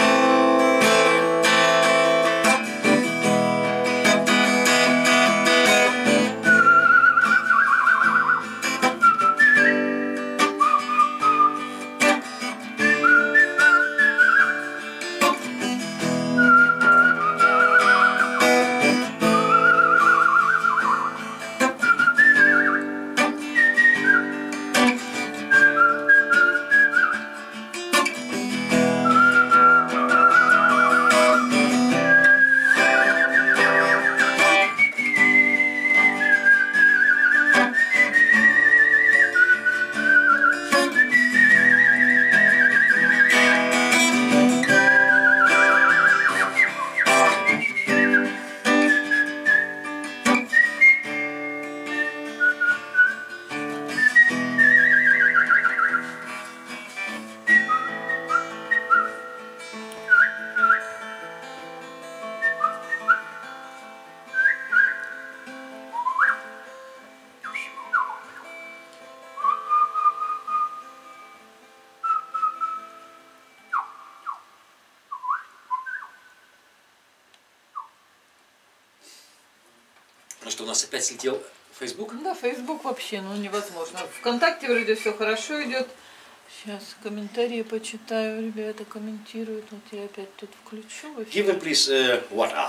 Ну что, у нас опять слетел Facebook? Да, Facebook вообще, ну невозможно. ВКонтакте вроде все хорошо идет. Сейчас комментарии почитаю, ребята комментируют. Вот я опять тут включу. Give me please water.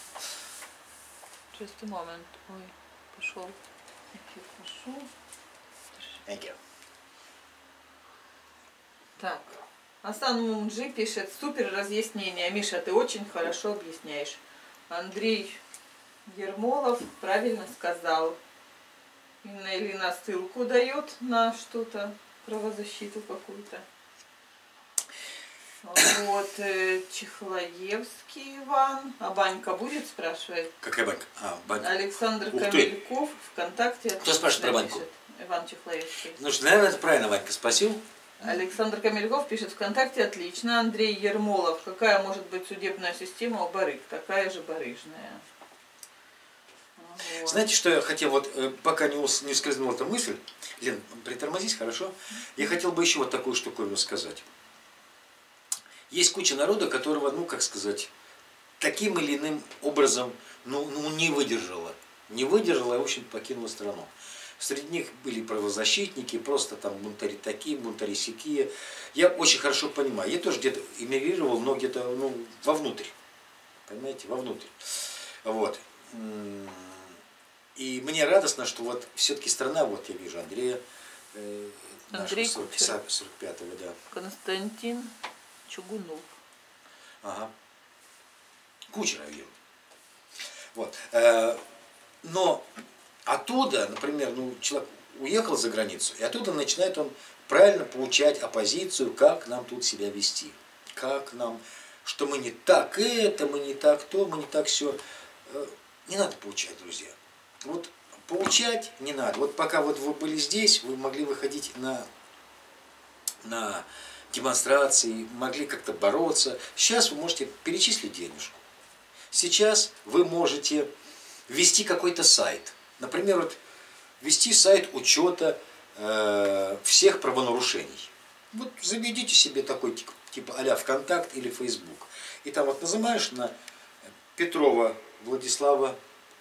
Just a moment. Ой, пошел. Эфир пошел. Thank you. Так. Асан Мумджи пишет: супер разъяснение. Миша, ты очень хорошо объясняешь. Андрей Ермолов правильно сказал. Инна Илина ссылку дает на что-то, правозащиту какую-то. Вот, Чехлоевский Иван. А банька будет, спрашивает? Какая банька? А, банька. Александр Камельков ВКонтакте. Кто спрашивает про баньку? Иван Чехлоевский. Ну что, наверное, это правильно Ванька спросил. Александр Камельков пишет: ВКонтакте отлично. Андрей Ермолов. Какая может быть судебная система у барыг? Такая же барыжная. Вот. Знаете, что я хотел, вот пока не скользнула эта мысль, Лен, притормозись, хорошо? Я хотел бы еще вот такую штуковину сказать. Есть куча народа, которого, ну, как сказать, таким или иным образом, ну не выдержала. Не выдержала и, в общем, покинула страну. Среди них были правозащитники, просто там бунтари такие, бунтари сякие. Я очень хорошо понимаю. Я тоже где-то эмигрировал, но где-то, ну, вовнутрь. Понимаете, вовнутрь. Вот. И мне радостно, что вот все-таки страна, вот я вижу Андрея, Андрей 45-го, да. Константин Чугунов. Ага. Кучера видел. Вот. Но оттуда, например, ну, человек уехал за границу, и оттуда начинает он правильно получать оппозицию, как нам тут себя вести. Как нам, что мы не так это, мы не так то, мы не так все. Не надо получать, друзья. Вот получать не надо. Вот пока вот вы были здесь, вы могли выходить на демонстрации, могли как-то бороться. Сейчас вы можете перечислить денежку. Сейчас вы можете ввести какой-то сайт. Например, вот ввести сайт учета всех правонарушений. Вот заведите себе такой типа а-ля ВКонтакт или Фейсбук. И там вот нажимаешь на Петрова Владислава,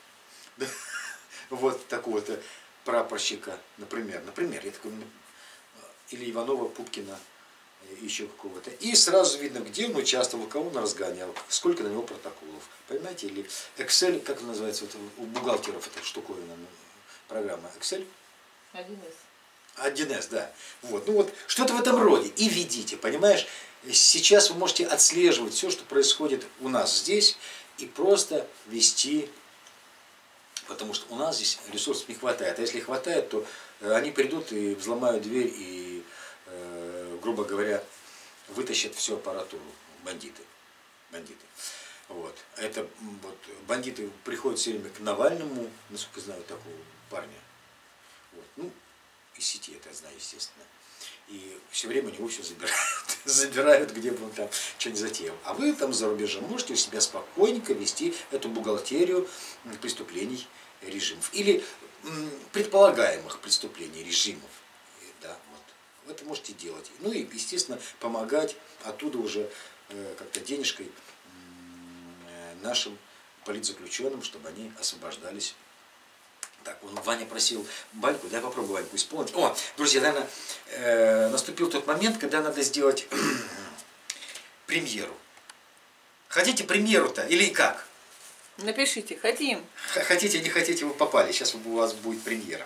вот такого-то прапорщика, например, я такой, или Иванова Пупкина, еще какого-то. И сразу видно, где он участвовал, кого он разгонял, сколько на него протоколов. Понимаете? Или Excel, как это называется, вот у бухгалтеров эта штуковина, программа Excel? 1С. 1С, да. Вот. Ну вот, что-то в этом роде. И ведите, понимаешь? Сейчас вы можете отслеживать все, что происходит у нас здесь, и просто вести, потому что у нас здесь ресурсов не хватает. А если хватает, то они придут и взломают дверь и, грубо говоря, вытащат всю аппаратуру. Бандиты. Вот. Это вот, бандиты приходят все время к Навальному, насколько я знаю, такого парня. Вот. Ну, из сети это я знаю, естественно. И все время у него все забирают, где бы он там что-нибудь затеял. А вы там за рубежом можете у себя спокойненько вести эту бухгалтерию преступлений режимов. Или предполагаемых преступлений режимов. Да, вот. Вы это можете делать. Ну и, естественно, помогать оттуда уже как-то денежкой нашим политзаключенным, чтобы они освобождались. Так, Ваня просил баньку, да, я попробую баньку исполнить. О, друзья, наверное, наступил тот момент, когда надо сделать премьеру. Хотите премьеру-то или как? Напишите, хотим. Хотите, не хотите, вы попали. Сейчас у вас будет премьера.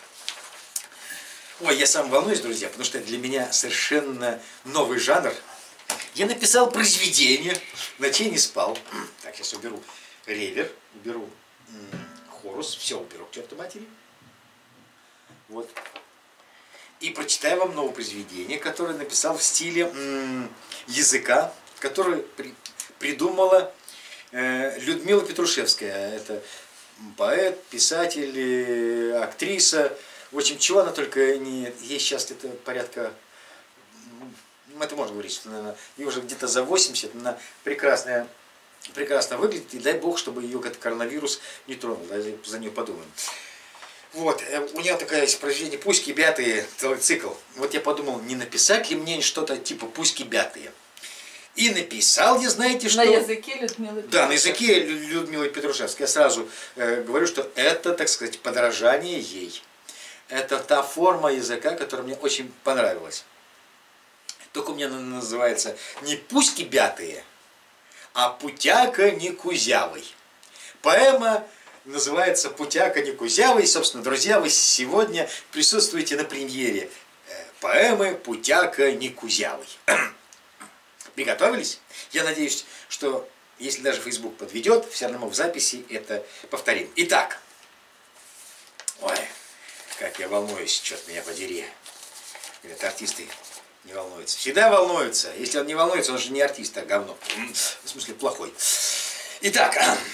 Ой, я сам волнуюсь, друзья, потому что для меня совершенно новый жанр. Я написал произведение, ночей не спал. Так, сейчас уберу ревер, уберу хорус, все уберу к черту матери. Вот. И прочитаю вам новое произведение, которое написал в стиле языка, которое придумала Людмила Петрушевская. Это поэт, писатель, актриса. В общем, чего она только не... Ей сейчас это порядка... Это можно говорить, что, наверное, ей уже где-то за 80, она прекрасно выглядит, и дай бог, чтобы ее коронавирус не тронул, да, за нее подумаем. Вот, у нее такая есть произведение «Пуськи бятые», целый цикл. Вот я подумал, не написать ли мне что-то типа «Пуськи бятые». И написал я, знаете, что... На языке Людмилы Петрушевской. Да, на языке Людмилы Петрушевской. Я сразу говорю, что это, так сказать, подражание ей. Это та форма языка, которая мне очень понравилась. Только у меня она называется не «Пуськи бятые», а «Путяка не кузявый». Поэма называется «Путяка не кузявый». Собственно, друзья, вы сегодня присутствуете на премьере поэмы «Путяка не кузявый». Приготовились? Я надеюсь, что если даже Facebook подведет, все равно в записи это повторим. Итак. Ой, как я волнуюсь, черт меня подери. Говорят, артисты не волнуются. Всегда волнуются. Если он не волнуется, он же не артист, а говно. В смысле, плохой. Итак.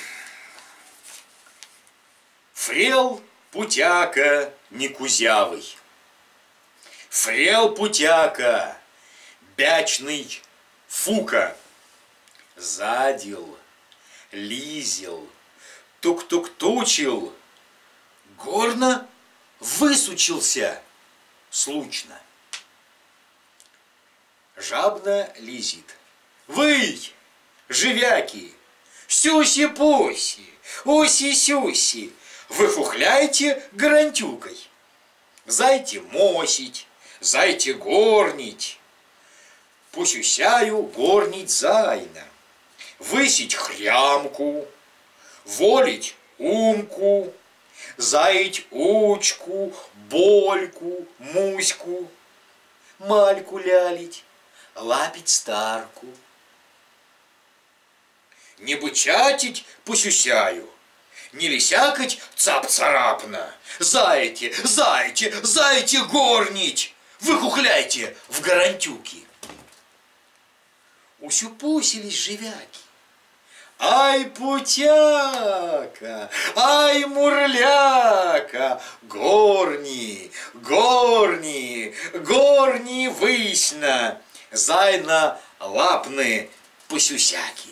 Фрел путяка не кузявый. Фрел путяка, бячный фука. Задил, лизил, тук-тук-тучил, горно высучился случно. Жабно лизит. Вы, живяки, сюси-пуси, уси-сюси, вы хухляйте гарантюкой. Зайте мосить, зайте горнить, пусюсяю горнить зайна, высить хрямку, волить умку, заять учку, больку, муську, мальку лялить, лапить старку. Не бычатить пусюсяю, не лисякать цап-царапна, зайте, зайте, зайте горнить, вы хухляйте в гарантюки. Усюпусились живяки. Ай, путяка, ай, мурляка, горни, горни, горни выясна, зайна лапны посюсяки.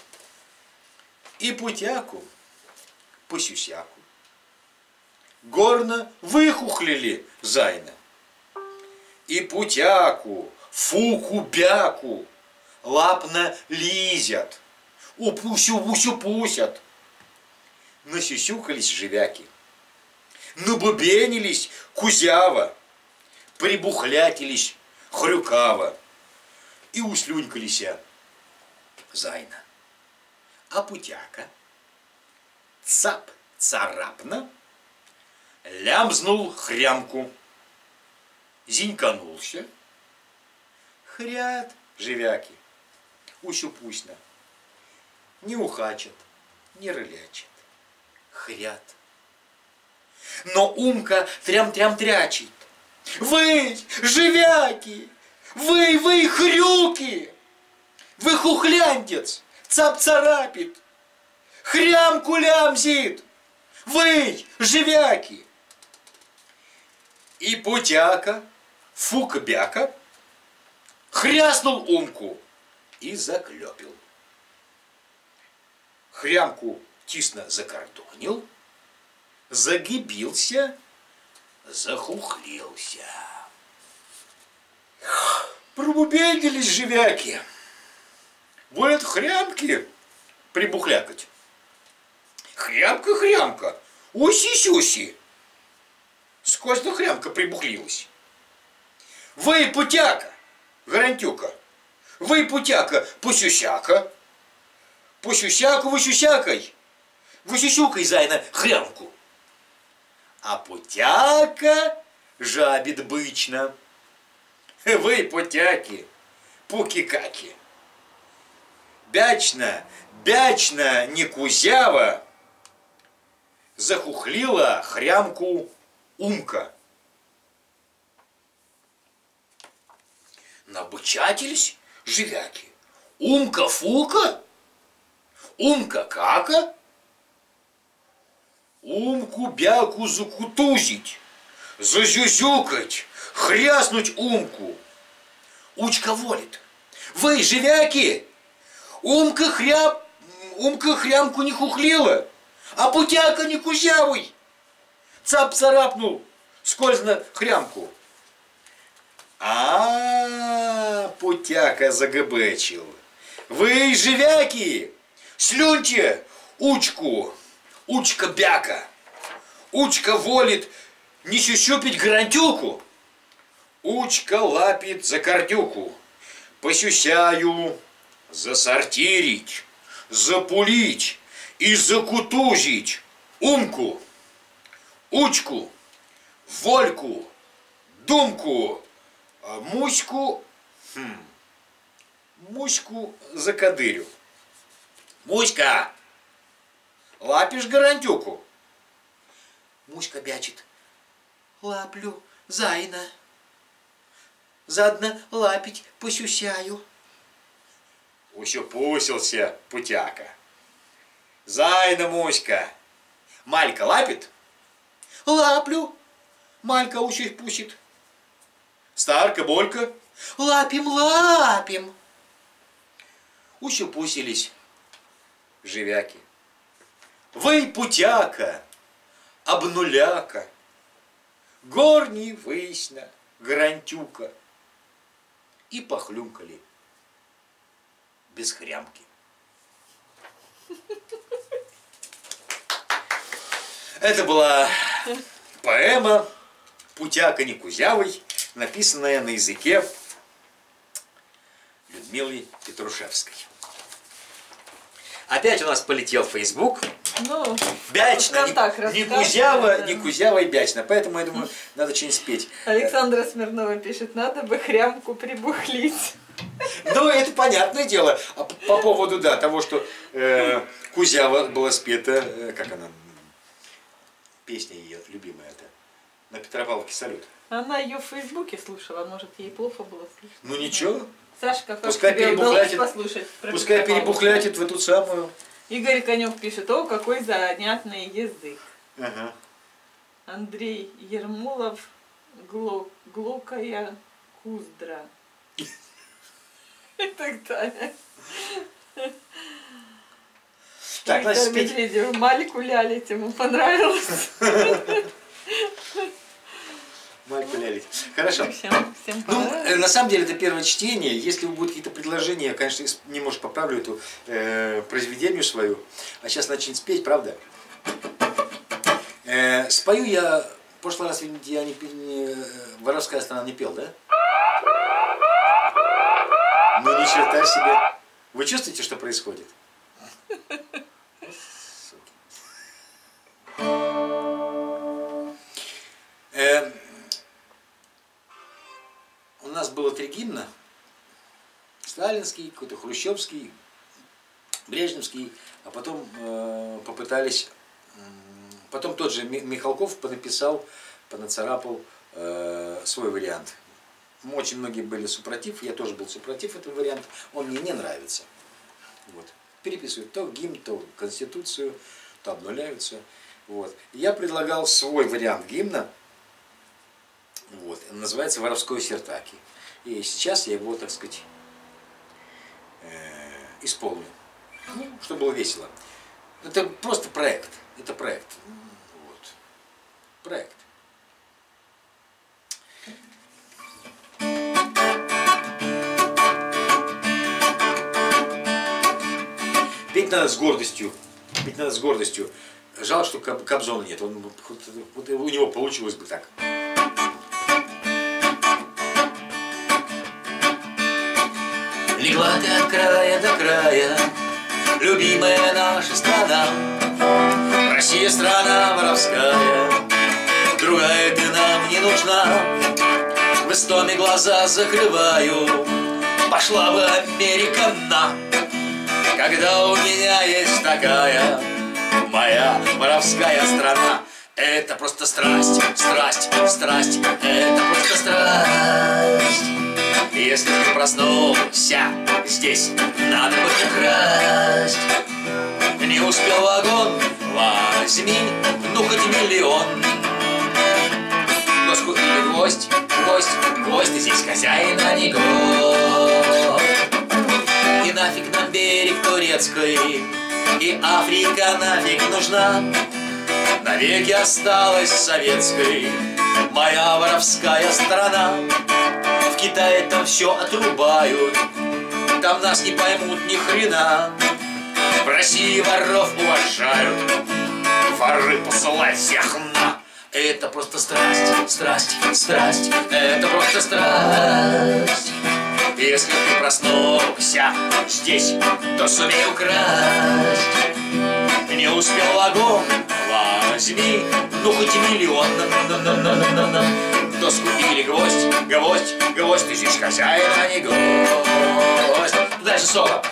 И путяку, посюсяку, горно выхухлили зайна. И путяку, фуку-бяку, лапно лизят, упусю-пусят. Насюсюкались живяки, набубенились кузява, прибухлятились хрюкава и услюнькалися зайна. А путяка цап-царапна лямзнул хрямку, зиньканулся, хрят живяки, усю-пусно, не ухачат, не рылячат, хрят. Но умка трям-трям-трячит. Вы, живяки, вы, хрюки, вы хухляндец, цап-царапит, хрямку лямзит, вы, живяки. И путяка, фук-бяка, хряснул умку и заклепил. Хрямку тисно закартонил, загибился, захухлился. Пробубенились живяки, Волят хрямки прибухлякать. Хрямка-хрямка, уси-сюси. Сквозь-то хрямка прибухлилась. Вы, путяка, гарантюка, вы, путяка, посюсяка, посюсяку высюсякой, высюсюкой зайна хрямку. А путяка жабит бычно. Вы, путяки, пуки-каки. Бячно, бячно, не кузява, захухлила хрямку умка. Набычатились живяки. Умка-фука? Умка-кака? Умку-бяку закутузить, зазюзюкать, хряснуть умку. Учка волит. Вы, живяки, умка-хрямку не хухлила, а путяка не кузявый. Цап царапнул скользно хрямку. Путяка загыбечил. Вы, живяки, слюньте учку, учка-бяка. Учка волит не сюсюпить гарантюку. Учка лапит за кордюку. Посюсяю, засортирить, запулить и закутузить умку, учку, вольку, думку, муську, муську закадырю. Муська, лапишь гарантюку? Муська бячит. Лаплю, зайна. Задно лапить посюсяю. Усюпусился путяка. Зайна, Муська. Малька лапит? Лаплю. Малька усюпусит. Старка, Борька? Лапим, лапим. Усюпусились живяки. Вы, путяка, обнуляка, горний высьна, гарантюка. И похлюмкали без хрямки. Это была поэма «Путяка не кузявый», написанная на языке Людмилы Петрушевской. Опять у нас полетел Facebook. Ну, бячно, не кузява и бячно. Поэтому, я думаю, надо что-нибудь спеть. Александра Смирнова пишет, надо бы хрямку прибухлить. Ну, это понятное дело. А по поводу, да, того, что Кузява была спета, как она, песня ее любимая это, на Петропавловке салют. Она ее в Фейсбуке слушала, может, ей плохо было слышно. Ну, ничего. Сашка, как пускай тебе удалось послушать? Пускай перебухлятит в эту самую. Игорь Конев пишет, о, какой занятный язык. Ага. Андрей Ермолов, глокая куздра. И так далее. Так, Виктор Медведев, Мальку лялить, ему понравилось. Мальку лялить. Хорошо. Всем ну, на самом деле, это первое чтение. Если будут какие-то предложения, я, конечно, немножко поправлю эту произведению свою. А сейчас начнет спеть, правда? Спою я... В прошлый раз я «Воровская страна» не пел, да? Ну, ни черта себе. Вы чувствуете, что происходит? У нас было 3 гимна. Сталинский, какой-то хрущевский, брежневский. А потом попытались... Потом тот же Михалков понацарапал свой вариант. Очень многие были супротив, я тоже был супротив этого варианта. Он мне не нравится. Вот. Переписывают то гимн, то конституцию, то обнуляются. Вот. Я предлагал свой вариант гимна. Вот. Он называется «Воровской сертаки». И сейчас я его, так сказать, исполню. Ну, чтобы было весело. Это просто проект. Это проект. Вот. Проект. Петь надо с гордостью. Петь надо с гордостью. Жалко, что Кобзона нет. Вот у него получилось бы так. Легла ты от края до края, любимая наша страна. Россия страна воровская, другая ты нам не нужна. В Эстонии глаза закрываю, пошла бы Америка на. Когда у меня есть такая моя воровская страна. Это просто страсть, страсть, страсть, это просто страсть. Если ты проснулся здесь, надо бы красть. Не успел вагон, возьми, ну хоть миллион. Доску или гвоздь, гвоздь, гвоздь, ты здесь хозяин, а не гость. И нафиг нам берег турецкий, и Африка нафиг нужна. Навеки осталась советской моя воровская страна. В Китае там все отрубают, там нас не поймут ни хрена. В России воров уважают, воры посылают всех на. Это просто страсть, страсть, страсть, это просто страсть. Если ты проснулся здесь, то сумей украсть. Не успел вагон, возьми, ну хоть миллион. Доску или гвоздь, гвоздь, гвоздь, ты здесь хозяин, а не гость. Дальше соло.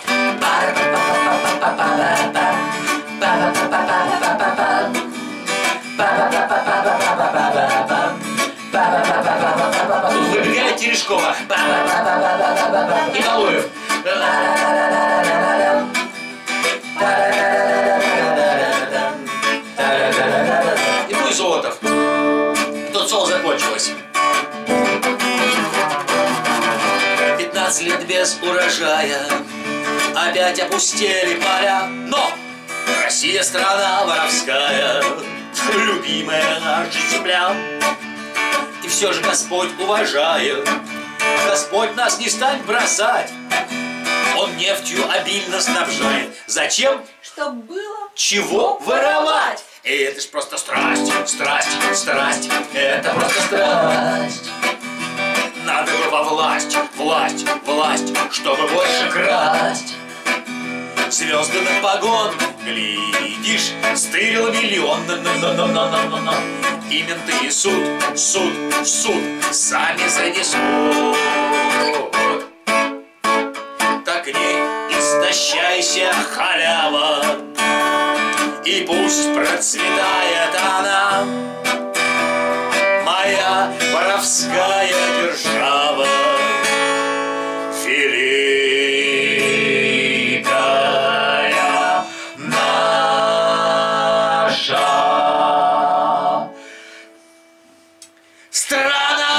Тут выбегает Терешкова и Галуев. И ну и Золотов. Тут соло закончилось. 15 лет без урожая, опять опустели поля. Но Россия страна воровская, любимая наша земля. И все же Господь уважает, Господь нас не станет бросать. Он нефтью обильно снабжает. Зачем? Чтоб было чего воровать. И это ж просто страсть, страсть, страсть. Это просто страсть. Надо бы во власть, власть, власть, чтобы больше красть. Звезды на погон, глядишь, стырил миллион. И менты и суд, суд, суд сами занесут. Так не истощайся, халява, и пусть процветает она, моя воровская держава, великая наша страна.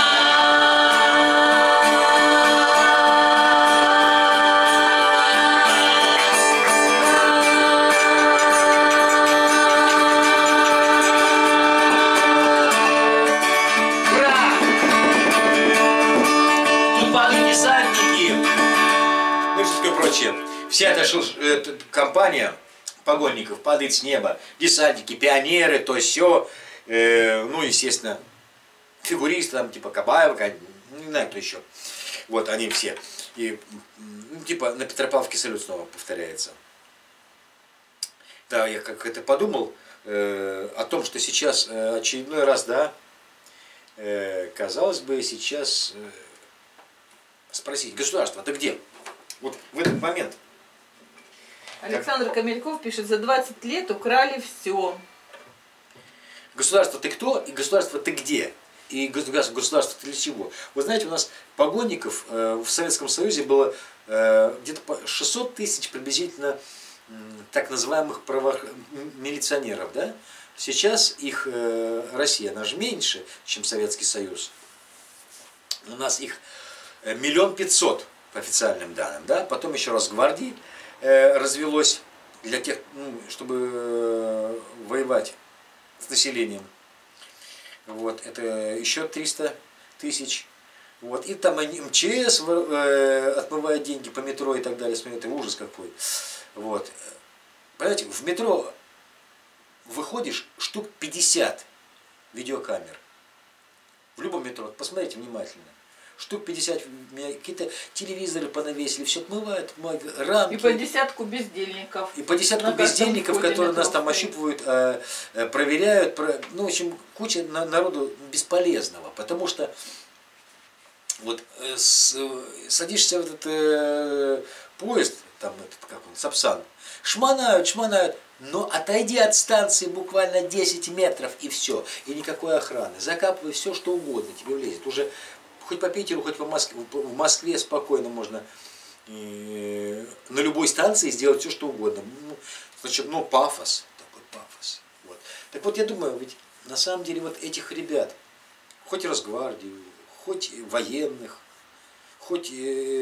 Вся эта компания погонников падает с неба. Десантники, пионеры, то сё. Ну, естественно, фигуристы, там, типа Кабаева, не знаю, кто еще. Вот, они все. И, ну, типа, на Петропавловке салют снова повторяется. Да, я как это подумал о том, что сейчас очередной раз, да, казалось бы, сейчас спросить: государство, ты где? Вот в этот момент. Александр Камельков пишет: за 20 лет украли все. Государство, ты кто? И государство, ты где? И государство, ты для чего? Вы знаете, у нас погонников в Советском Союзе было где-то 600 тысяч приблизительно так называемых милиционеров. Да? Сейчас их Россия, она же меньше, чем Советский Союз. У нас их 1 500 000 по официальным данным. Да? Потом еще Росгвардии развелось для тех, ну, чтобы воевать с населением. Вот, это еще 300 тысяч. Вот, и там МЧС отмывает деньги по метро и так далее. Смотрите, это ужас какой. Вот. Понимаете, в метро выходишь, штук 50 видеокамер. В любом метро, посмотрите внимательно. Штук 50, какие-то телевизоры понавесили, все отмывают, рамки. И по десятку бездельников. И по десятку бездельников, которые нас там ощупывают, проверяют. Ну, в общем, куча народу бесполезного. Потому что вот садишься в этот поезд, там этот, как он, Сапсан, шмонают, но отойди от станции буквально 10 метров и все. И никакой охраны. Закапывай все, что угодно тебе влезет. Уже хоть по Питеру, хоть в Москве спокойно можно на любой станции сделать все, что угодно. Ну, значит, ну, пафос. Такой пафос. Вот. Так вот, я думаю, ведь на самом деле вот этих ребят, хоть Росгвардию, хоть военных, хоть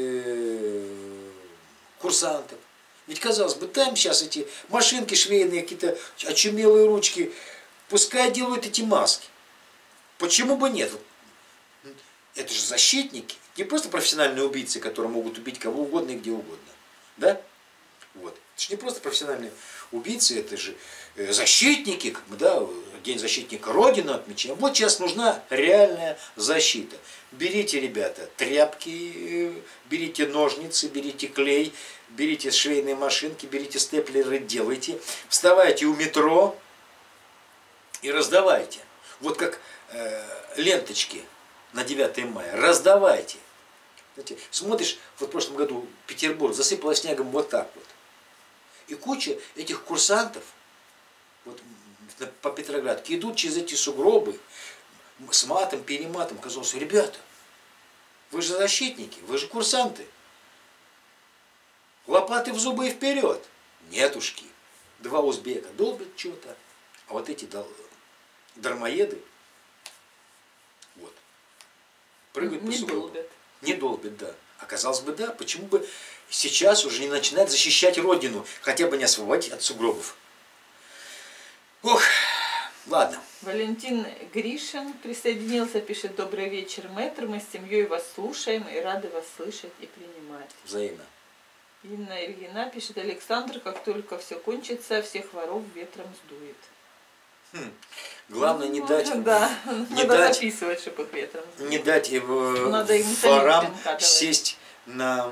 курсантов, ведь, казалось бы, там сейчас эти машинки швейные, какие-то очумелые ручки, пускай делают эти маски. Почему бы нет? Это же защитники, не просто профессиональные убийцы, которые могут убить кого угодно и где угодно. Да? Вот. Это же не просто профессиональные убийцы, это же защитники, как бы, да, День защитника Родины отмечаем. Вот сейчас нужна реальная защита. Берите, ребята, тряпки, берите ножницы, берите клей, берите швейные машинки, берите степлеры, делайте. Вставайте у метро и раздавайте. Вот как ленточки на 9 мая. Раздавайте. Знаете, смотришь, вот в прошлом году Петербург засыпало снегом вот так вот. И куча этих курсантов вот, по Петроградке идут через эти сугробы с матом, перематом. Казалось, ребята, вы же защитники, вы же курсанты. Лопаты в зубы и вперед. Нетушки. 2 узбека долбят что-то. А вот эти дармоеды вот, прыгают по сугробу. Не долбят, да. Оказалось бы, да. Почему бы сейчас уже не начинать защищать Родину? Хотя бы не освободить от сугробов. Ох, ладно. Валентин Гришин присоединился, пишет: добрый вечер, мэтр, мы с семьей вас слушаем и рады вас слышать и принимать. Взаимно. Инна Ильина пишет: Александр, как только все кончится, всех воров ветром сдует. Главное не дать, да, надо записывать, чтобы их ветром сдует. Не дать ворам сесть на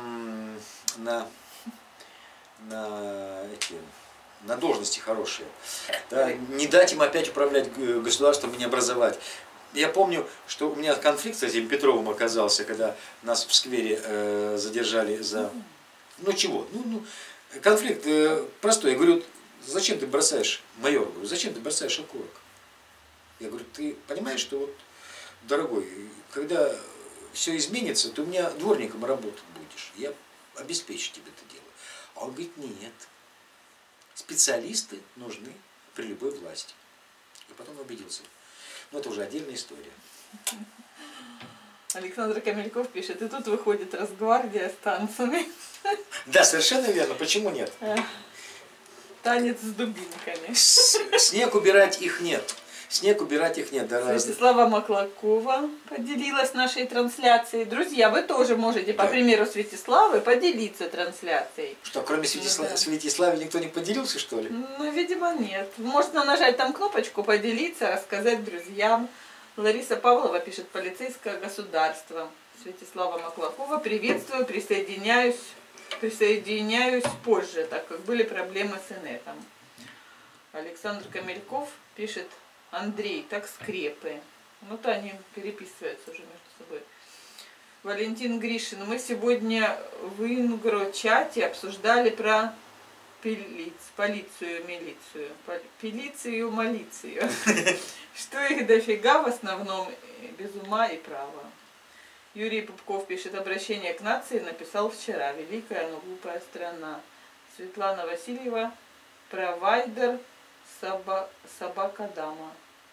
должности хорошие. Да, не дать им опять управлять государством и не образовать. Я помню, что у меня конфликт с этим Петровым оказался, когда нас в сквере задержали за... Ну чего? Конфликт простой. Я говорю, зачем ты бросаешь, майор, говорю, зачем ты бросаешь окурок? Я говорю, ты понимаешь, что вот, дорогой, когда все изменится, ты у меня дворником работать будешь. Я обеспечу тебе это дело. А он говорит, нет. Специалисты нужны при любой власти. И потом убедился. Но это уже отдельная история. Александр Камельков пишет: и тут выходит Росгвардия с танцами. Да, совершенно верно. Почему нет? Танец с дубинками. Снег убирать их нет. Снег убирать их нет. Да, Святослава Маклакова поделилась нашей трансляцией. Друзья, вы тоже можете, по примеру Святославы, поделиться трансляцией. Что, кроме Святославы никто не поделился, что ли? Ну, видимо, нет. Можно нажать там кнопочку «Поделиться», рассказать друзьям. Лариса Павлова пишет: полицейское государство. Святослава Маклакова: приветствую, присоединяюсь позже, так как были проблемы с инетом. Александр Камельков пишет: Андрей, так скрепы. Ну, то они переписываются уже между собой. Валентин Гришин: мы сегодня в Ингро-чате обсуждали про полицию, милицию. Что их дофига, в основном без ума и права. Юрий Пупков пишет: обращение к нации написал вчера. Великая, но глупая страна. Светлана Васильева: провайдер собака дама.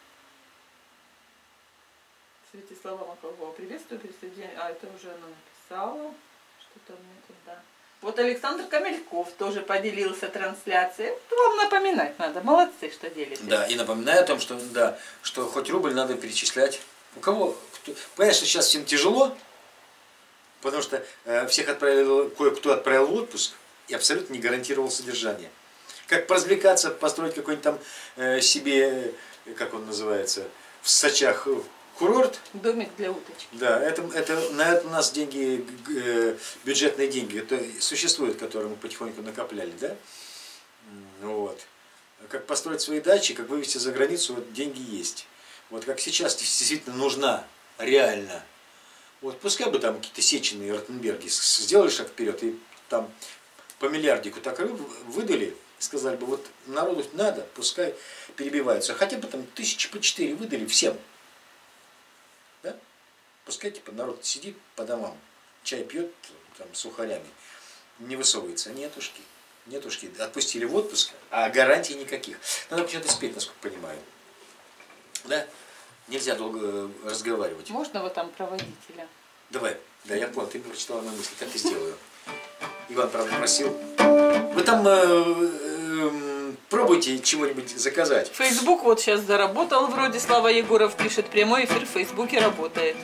Святослава Маклакова: приветствую, присоединяюсь. Это уже она написала. Что-то мне туда. Вот Александр Камельков тоже поделился трансляцией. Вам напоминать надо. Молодцы, что делитесь. Да, и напоминаю о том, что, да, что хоть рубль надо перечислять. У кого? Понятно, что сейчас всем тяжело, потому что всех отправил, кое-кто отправил в отпуск и абсолютно не гарантировал содержание. как поразвлекаться, построить какой-нибудь там себе, как он называется, в Сочах курорт. Домик для уточки. Да, на это у нас деньги, бюджетные деньги существуют, которые мы потихоньку накопляли, да? Вот. Как построить свои дачи, как вывести за границу, вот деньги есть. Вот как сейчас действительно нужна, реально. Вот пускай бы там какие-то сеченые Ротенберги сделали шаг вперед и там по миллиардику так выдали, сказали бы, вот народу надо, пускай перебиваются. Хотя бы там 1000 по 4 выдали всем. Да? Пускай типа народ сидит по домам, чай пьет там с сухарями, не высовывается. Нетушки. Нетушки. Отпустили в отпуск, а гарантий никаких. Надо почему-то спеть, насколько понимаю. Да? Нельзя долго разговаривать. Можно вот там про водителя? Давай. Да, я понял, ты прочитала мою мысль, так и сделаю. Иван, правда, просил. Вы там пробуйте чего-нибудь заказать. Фейсбук вот сейчас заработал, вроде Слава Егоров пишет, прямой эфир в Фейсбуке работает.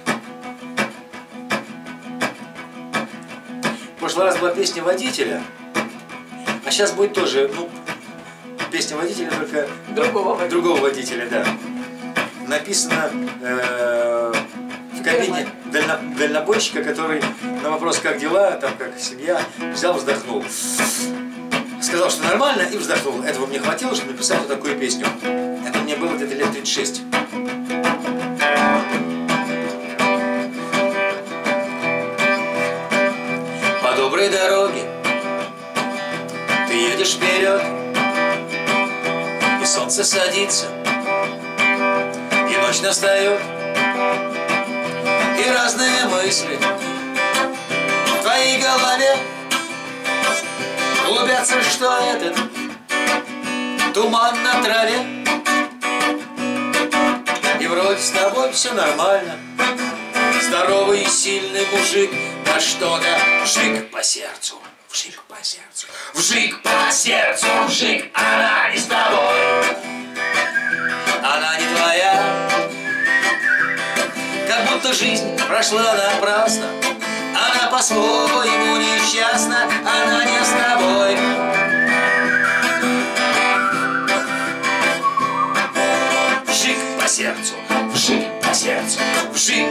В прошлый раз была песня водителя, а сейчас будет тоже, ну, песня водителя, только другого водителя, да. Написано в кабине дальнобойщика, который на вопрос, как дела, там, как семья, взял, вздохнул. Сказал, что нормально, и вздохнул. Этого мне хватило, чтобы написать вот такую песню. Это мне было где-то лет 36. По доброй дороге ты едешь вперед, и солнце садится, и ночь настает, и разные мысли в твоей голове клубятся, что этот туман на траве. И вроде с тобой все нормально, здоровый и сильный мужик, а что-то вжик по сердцу, вжик по сердцу, вжик по сердцу, вжик, она не с тобой, она не твоя. Как будто жизнь прошла напрасно, она по-своему несчастна, она не с тобой. Вжик по сердцу, вжик по сердцу, вжик.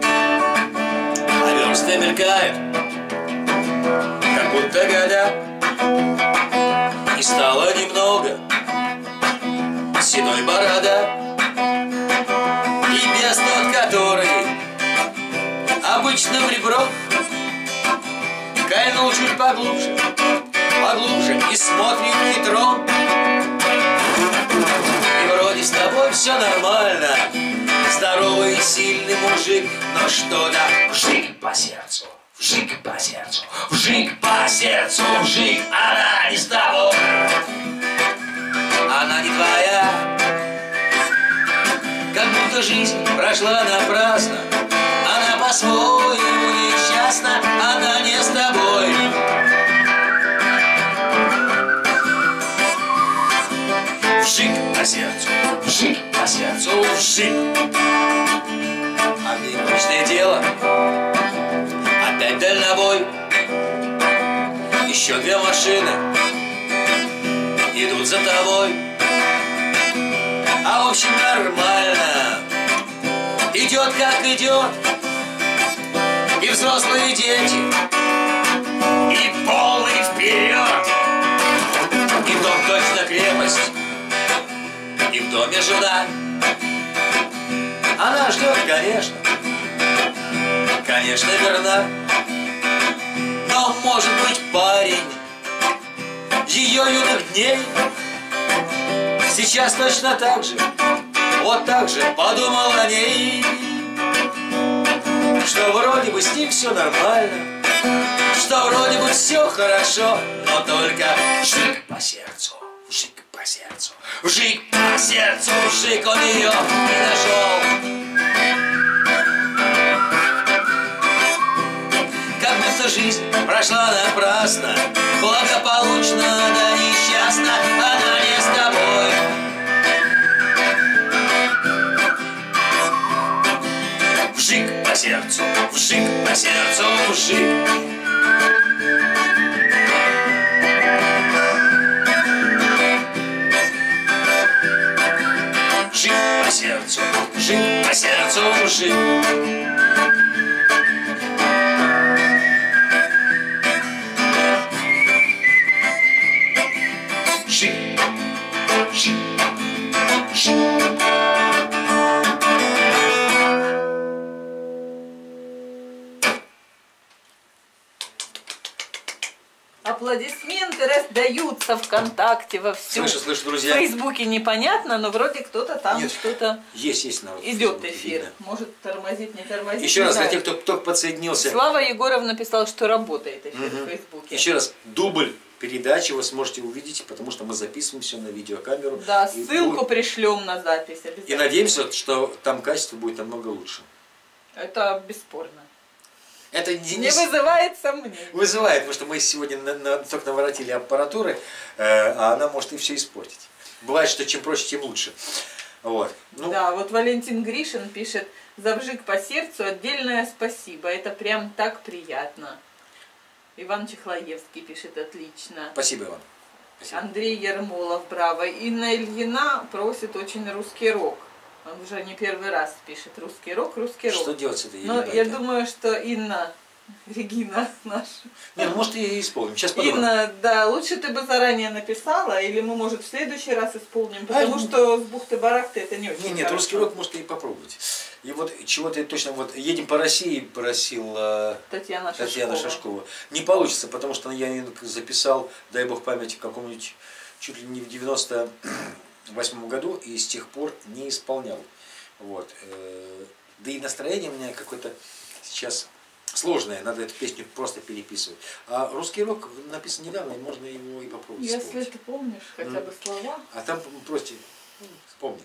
А версты мелькают, как будто года, и стало немного седой борода. И без тот, который обычно в ребро кольнул чуть поглубже, поглубже и смотрит хитро. И вроде с тобой все нормально, здоровый и сильный мужик, но что-то вжик по сердцу, вжик по сердцу, вжик по сердцу, вжик, она не с тобой, она не твоя. Как будто жизнь прошла напрасно, она по-своему несчастна, она не с тобой. Вжик по сердцу, вжик по сердцу, вжик. Обычное дело, опять дальнобой. Еще две машины идут за тобой. А в общем нормально, идет как идет, и взрослые дети, и полный вперед. И дом точно крепость, и в доме жена. Она ждет, конечно, конечно верна. Но может быть парень ее юных дней сейчас точно так же, вот так же подумал о ней, что вроде бы с ним все нормально, что вроде бы все хорошо, но только вжик по сердцу, вжик по сердцу, вжик по сердцу, вжик, он ее не нашел. Как будто жизнь прошла напрасно, благополучно, да несчастна, она не с тобой. Вжик по сердцу, вжик по сердцу, вжик. лжи. Жи, жи, жи. Аплодисменты раздаются ВКонтакте, во всем. Слышу, друзья. В Фейсбуке непонятно, но вроде кто-то там что-то есть народ. Идет эфир. Видно. Может тормозить, не тормозить. Еще раз для тех, кто только подсоединился. Слава Егоров написал, что работает эфир в Фейсбуке. Еще раз, дубль передачи вы сможете увидеть, потому что мы записываем все на видеокамеру. Да, ссылку пришлем на запись обязательно. И надеемся, что там качество будет намного лучше. Это бесспорно. Это не вызывает сомнений. Вызывает, потому что мы сегодня только наворотили аппаратуры, а она может и все испортить. Бывает, что чем проще, тем лучше. Вот. Ну. Да, вот Валентин Гришин пишет: за вжик по сердцу отдельное спасибо. Это прям так приятно. Иван Чехлоевский пишет: отлично. Спасибо, Иван. Спасибо. Андрей Ермолов, браво. Инна Ильина просит очень русский рок. Он уже не первый раз пишет русский рок, русский рок. Что делать с этой Но я думаю, что Инна, Регина наша. Не, может и исполним. Сейчас подумаем. Инна, да, лучше ты бы заранее написала, или мы, может, в следующий раз исполним, потому что с бухты-барахты это не очень Нет, русский рок можете и попробовать. И вот чего-то точно, вот «Едем по России» просила Татьяна Шашкова. Не получится, потому что я ее записал, дай бог памяти, в каком-нибудь, чуть ли не в 98 году, и с тех пор не исполнял. Вот. Да и настроение у меня какое-то сейчас сложное, надо эту песню просто переписывать. А русский рок написан недавно, и можно его и попробовать. Если ты помнишь хотя бы слова. А там просто вспомни.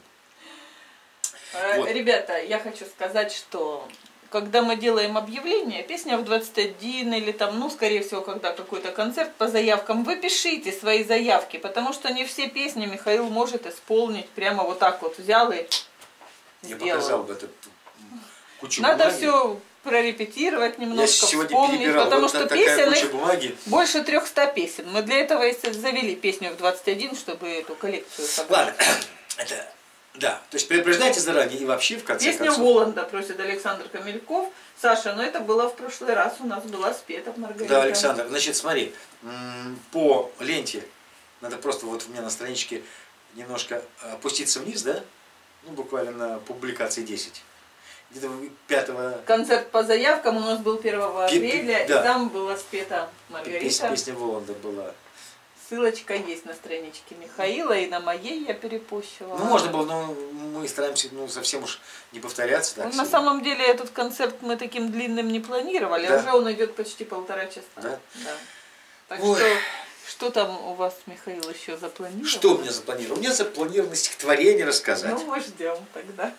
Вот. Ребята, я хочу сказать, что когда мы делаем объявление, песня в 21 или там, ну, скорее всего, когда какой-то концерт по заявкам, вы пишите свои заявки, потому что не все песни Михаил может исполнить прямо вот так вот взял и сделал. Я показал бы этот кучу Надо бумаги. Все прорепетировать немножко, вспомнить, вот потому что песен больше 300 песен. Мы для этого и завели песню в 21, чтобы эту коллекцию собрать. Ладно, это... Да, то есть предупреждайте заранее и вообще в конце концов. Песня Воланда просит Александр Камельков. Саша, но это было в прошлый раз, у нас была спета Маргарита. Да, Александр, значит, смотри, по ленте надо просто вот у меня на страничке немножко опуститься вниз, да? Ну, буквально на публикации 10. Где-то 5-го... Концерт по заявкам у нас был 1 апреля, да. И там была спета Маргарита. Песня Воланда была. Ссылочка есть на страничке Михаила, и на моей я перепущила. Ну, можно было, но мы стараемся совсем уж не повторяться. Так на самом деле этот концерт мы таким длинным не планировали, да. А уже он идет почти 1,5 часа. Да? Да. Так что там у вас, Михаил, еще запланировано? Что у меня запланировано? У меня запланировано стихотворение рассказать. Ну, мы ждем тогда.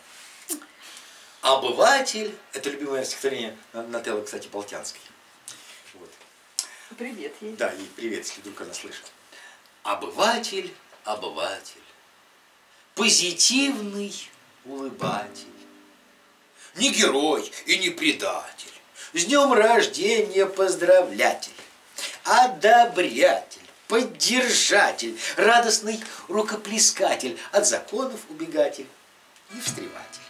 «Обыватель» – это любимое стихотворение Нателлы, кстати, Болтянской. Вот. Привет ей. Да, ей привет, если вдруг она слышит. Обыватель, обыватель, позитивный улыбатель, не герой и не предатель, с днем рождения поздравлятель, одобрятель, поддержатель, радостный рукоплескатель, от законов убегатель, не встреватель,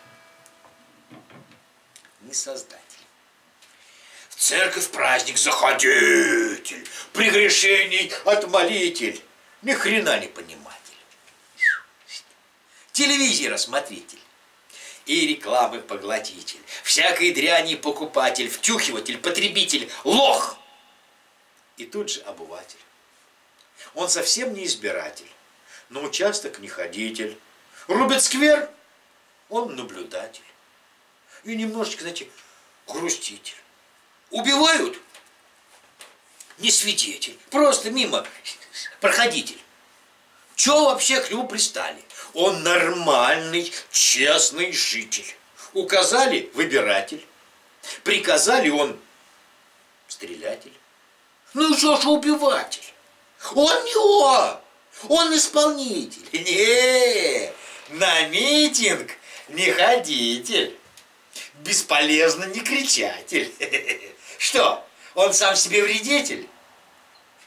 не создатель. В церковь праздник заходитель, прегрешений отмолитель, ни хрена не пониматель. Телевизора смотритель и рекламы поглотитель, всякой дряни покупатель, втюхиватель, потребитель, лох. И тут же обыватель. Он совсем не избиратель, на участок не ходитель. Рубит сквер, он наблюдатель. И немножечко, знаете, груститель. Убивают? Не свидетель, просто мимо проходитель. Чего вообще к нему пристали? Он нормальный, честный житель. Указали – выбиратель. Приказали – он стрелятель. Ну что ж убиватель? Он не он исполнитель. Не, на митинг не ходитель. Бесполезно не кричатель. Что, он сам себе вредитель?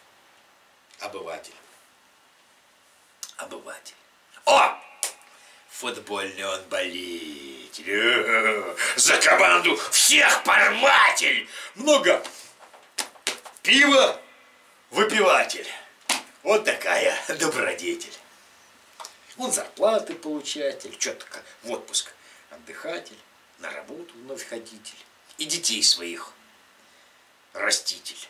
Обыватель. Обыватель. О! футбольный он болетель. За команду всех порватель. Много пива выпиватель. Вот такая добродетель. Он зарплаты получатель, что-то в отпуск отдыхатель, на работу вновь ходитель. И детей своих раститель.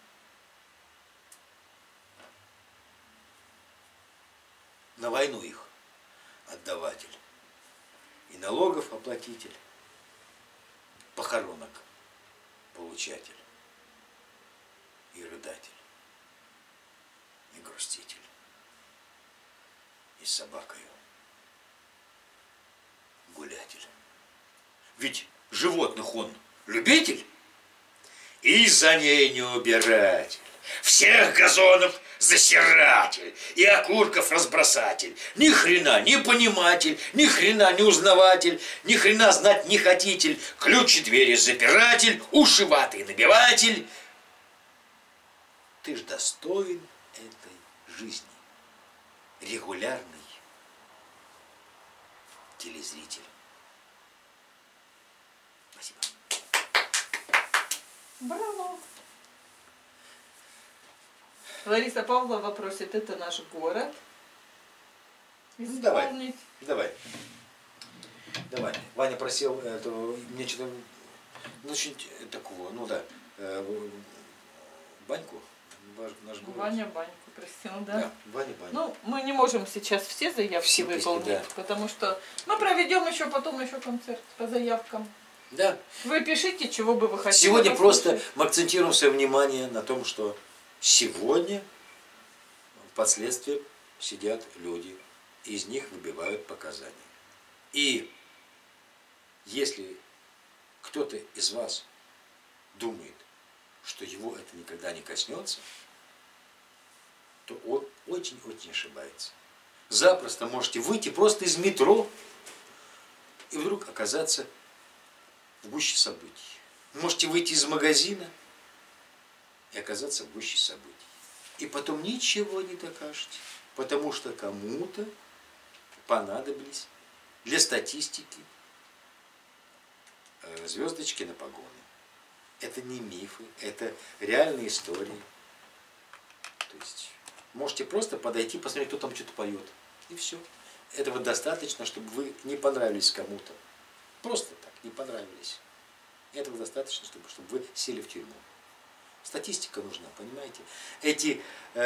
На войну их отдаватель. И налогов оплатитель. Похоронок получатель. И рыдатель. И груститель. И с собакою гулятель. Ведь животных он любитель и за ней не убиратель. Всех газонов засиратель и окурков разбросатель. Ни хрена не пониматель, ни хрена не узнаватель, ни хрена знать не хотитель. Ключи двери запиратель, ушиватый набиватель. Ты ж достоин этой жизни. Регулярный телезритель. Спасибо. Браво! Лариса Павлова просит, это наш город. Исполнить. Давай. Ваня просил, мне что-то, очень такого, баньку. Наш город. Ваня баньку просил, да? Да, Ваня баньку. Ну, мы не можем сейчас все заявки выполнить, да. Потому что мы проведем потом еще концерт по заявкам. Да. Вы пишите, чего бы вы хотели. Сегодня просто мы акцентируем свое внимание на том, что сегодня впоследствии сидят люди, и из них выбивают показания. И если кто-то из вас думает, что его это никогда не коснется, то он очень-очень ошибается. Запросто можете выйти просто из метро и вдруг оказаться в гуще событий. Можете выйти из магазина и оказаться в гуще событий. И потом ничего не докажете, потому что кому-то понадобились для статистики звездочки на погоны. Это не мифы, это реальные истории. То есть можете просто подойти, посмотреть, кто там что-то поет. И все. Этого достаточно, чтобы вы не понравились кому-то. Просто так, не понравились. Этого достаточно, чтобы вы сели в тюрьму. Статистика нужна, понимаете? Эти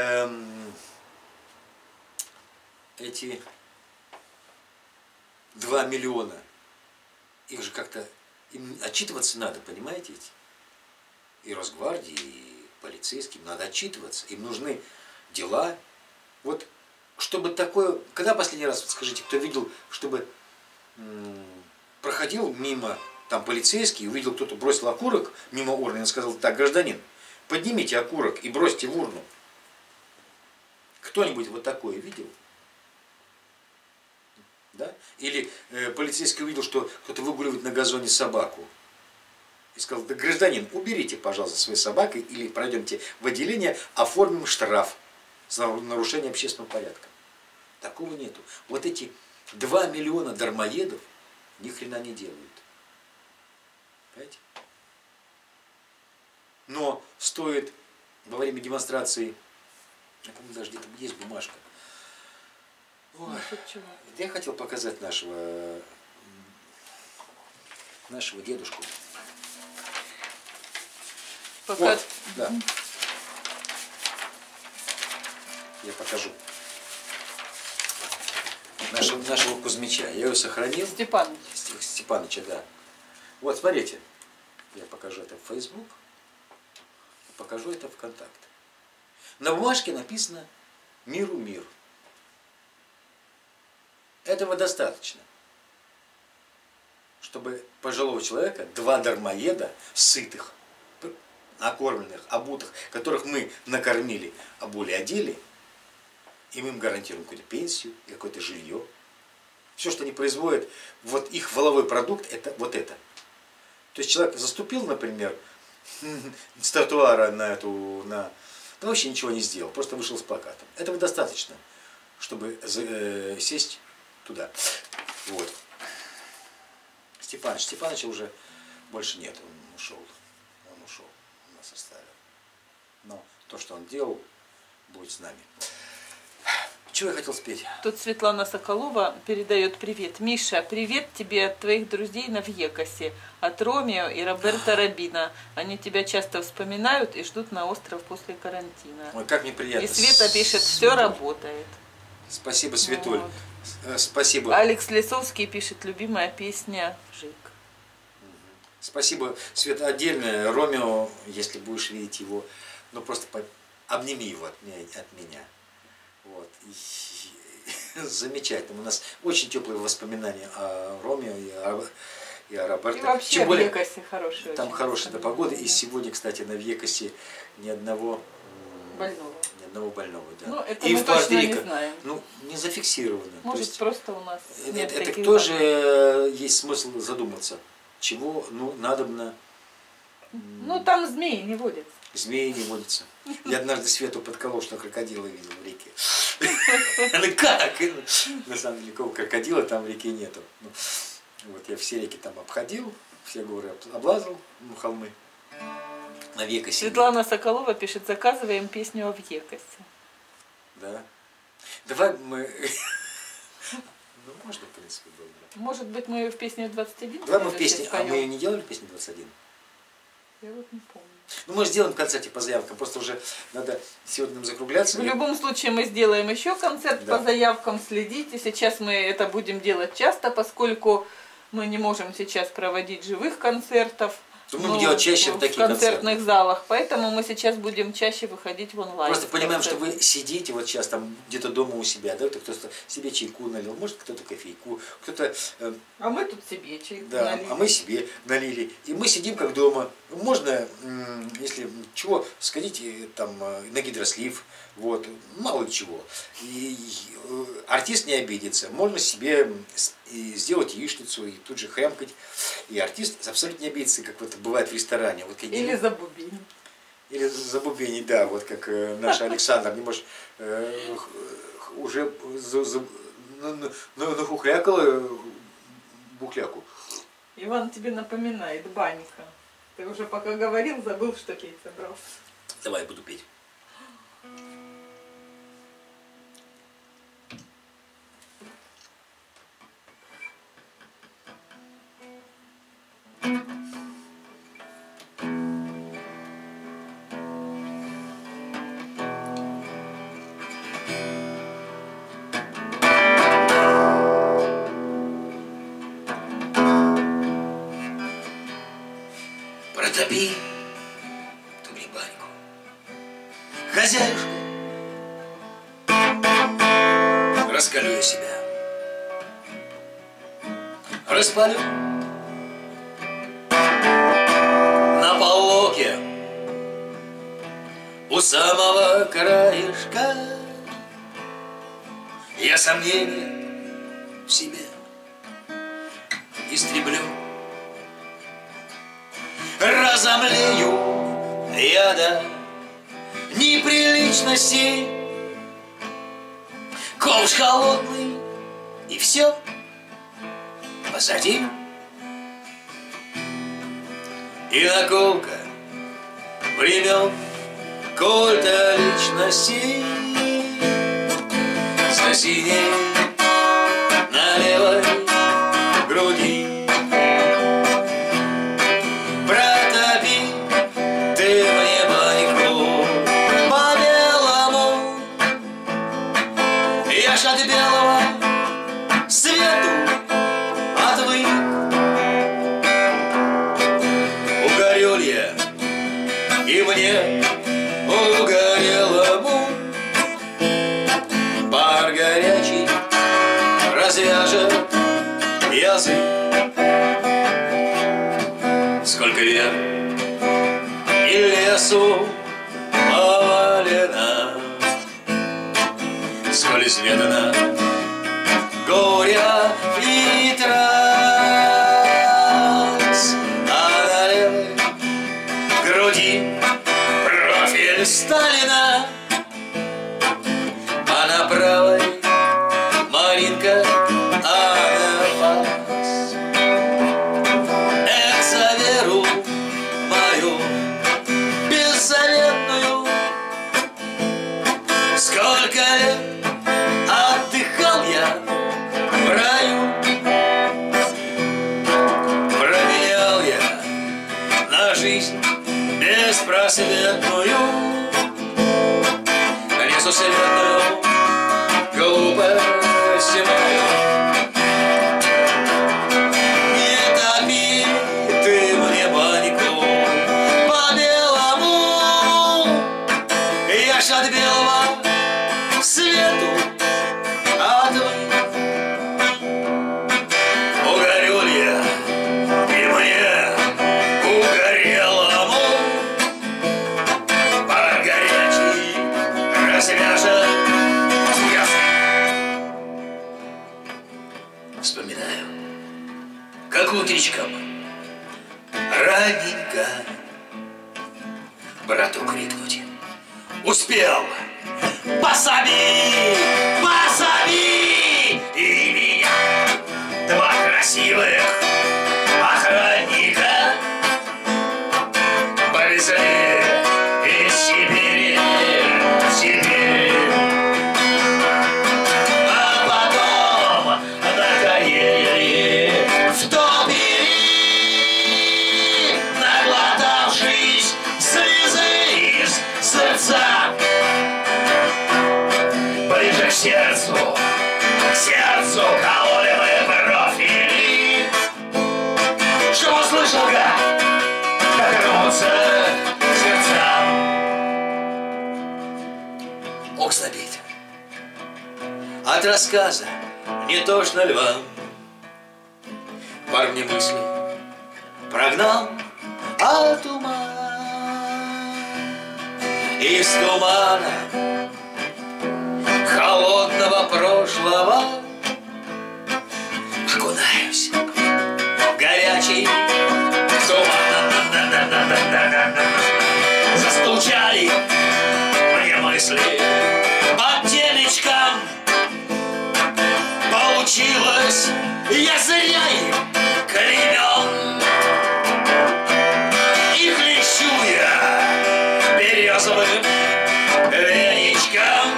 2 миллиона, их же как-то, им отчитываться надо, понимаете? И Росгвардии, и полицейским надо отчитываться. Им нужны дела. Вот, чтобы такое... Когда последний раз, скажите, кто видел, чтобы проходил мимо там полицейский, увидел, кто-то бросил окурок мимо урны, и сказал: так, гражданин, поднимите окурок и бросьте в урну. Кто-нибудь вот такое видел? Да? Или полицейский увидел, что кто-то выгуливает на газоне собаку. И сказал: да, гражданин, уберите, пожалуйста, своей собакой, или пройдемте в отделение, оформим штраф за нарушение общественного порядка. Такого нету. Вот эти 2 миллиона дармоедов ни хрена не делают. Понимаете? Но стоит во время демонстрации, я помню, даже где-то есть бумажка. Ой, я хотел показать нашего дедушку. Пока... Вот, да. Я покажу. Нашего Кузьмича. Я его сохранил. Степаныча, да. Вот, смотрите. Я покажу это в Facebook. Покажу это в ВКонтакте. На бумажке написано «Миру мир». Этого достаточно, чтобы пожилого человека, 2 дармоеда, сытых, накормленных, обутых, которых мы накормили, обули, одели, и мы им гарантируем какую-то пенсию, какое-то жилье. Все, что они производят, вот их валовой продукт, это вот это. То есть человек заступил, например, с тротуара да вообще ничего не сделал, просто вышел с плакатом. Этого достаточно, чтобы сесть туда. Вот. Степановича уже больше нет, он ушел. Он ушел, нас оставил. Но то, что он делал, будет с нами. Чего я хотел спеть? Тут Светлана Соколова передает привет. Миша, привет тебе от твоих друзей на Вьекасе, от Ромео и Роберта Рабина. Они тебя часто вспоминают и ждут на остров после карантина. Ой, как мне приятно. И Света пишет, все работает. Спасибо, Светуль. Вот. Спасибо. Алекс Лесовский пишет, любимая песня «Жик». Спасибо, Света, отдельное. Ромео, если будешь видеть его, ну просто обними его от меня. Вот. И замечательно. У нас очень теплые воспоминания о Ромео и о Роберто. И вообще в Вьекасе хорошая. Там хорошая погода. И сегодня, кстати, на Вьекасе ни одного больного. Да. Ну, это и мы точно не знаем. Ну, не зафиксировано. Может, есть, просто у нас нет это таких тоже есть смысл задуматься. Чего, надобно... Ну, там змеи не водятся. Змеи не водятся. Я однажды Свету подколол, что крокодила видел в реке. Она как? На самом деле, никакого крокодила там в реке нету. Вот я все реки там обходил, все горы облазил, холмы. На Вьекасе. Светлана Соколова пишет, заказываем песню о Вьекасе. Да. Давай мы... Ну, можно, в принципе, было. Может быть, мы в песню 21? Давай мы в песне... А мы не делали песню 21? Я вот не помню. Ну, мы сделаем концерт по заявкам, просто уже надо сегодня нам закругляться. В любом случае мы сделаем еще концерт по заявкам, следите. Сейчас мы это будем делать часто, поскольку мы не можем сейчас проводить живых концертов. То мы будем делать чаще в таких концертных залах, поэтому мы сейчас будем чаще выходить в онлайн. Просто понимаем, что вы сидите вот сейчас там где-то дома у себя, да, кто-то себе чайку налил, может кто-то кофейку, кто-то... А мы тут себе чайку налили. А мы себе налили. И мы сидим как дома. Можно, если чего, сходите там на гидрослив, вот, мало ли чего. И артист не обидится. Можно себе сделать яичницу и тут же хрямкать. И артист абсолютно не обидится, как вот бывает в ресторане. Вот, или забубенить. Или забубенить, да, вот как наш Александр, не может, уже нахухлякала бухляку. Иван тебе напоминает, банька. Ты уже пока говорил, забыл, что петь собрался. Давай, я буду петь. Протопи ту мне баньку, хозяюшка, раскалю я себя, распалю на полоке у самого краешка. Я сомнения в себе истреблю, разомлею я до неприличности, ковш холодный, и все позади. И наколка времен культа личности за синей на левой груди. От белого свету отвык, угорел я, и мне угорелому пар горячий развяжет язык. Сколько век и лесу повалено, сколь изведано горя и трас, а на левой груди профиль Сталина, а на правой Маринка, а на Сколько лет отдыхал я в раю, променял я на жизнь беспросветную, несусветную глупость мою. Не топи ты мне баньку по-белому, я ж от белого свету отвык. Угорю ли я, и мне угорелому пар горячий развяжет язык. Вспоминаю, как утречком раненько брату крикнуть успел: посади, посади! И меня два красивых охранника повезли из Сибири в Сибирь. А потом на карьере в Томири, наглотавшись слезы из сердца, ближе к сердцу кололи мы профили, что услышал как рвутся сердца. Окснобит от рассказа не тошно льва, пар мне мысли прогнал а туман. Из тумана холодного прошлого окунаюсь в горячий туман. Застучали мне мысли под темечком. Получилось, я зря им клеймён. И хлещу я березовым веничком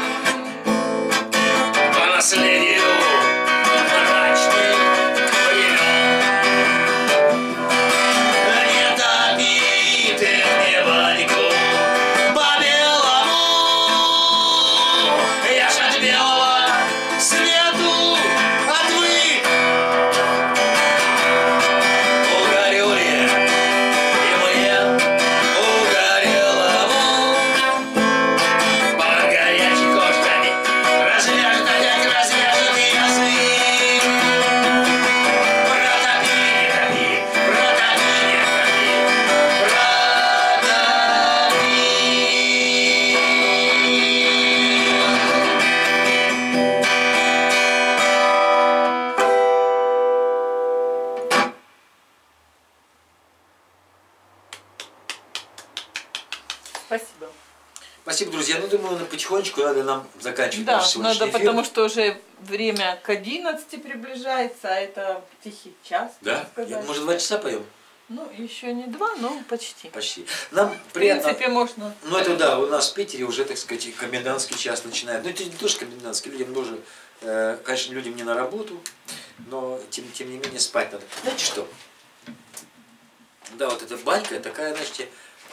по наследию мрачных времен. Не топи ты мне баньку по-белому, я ж от белого свету отвык. Угорю ли и мне угорелому пар горячей кошками развяжет опять, развяжет язык. Протопи, не топи, протопи, не топи, протопи. Спасибо. Спасибо, друзья. Ну, думаю, потихонечку надо нам заканчивать Да, наш сегодняшний надо, эфир. потому что уже время к 11 приближается, а это тихий час, Да? так сказать. Может, 2 часа поем? Ну, еще не 2, но почти. Почти. Нам В приятно. принципе, можно. Ну, это да, у нас в Питере уже, так сказать, комендантский час начинает. Ну, это не тоже комендантский, людям тоже, конечно, людям не на работу, но тем не менее спать надо. Знаете что? Да, вот эта банька такая, знаете,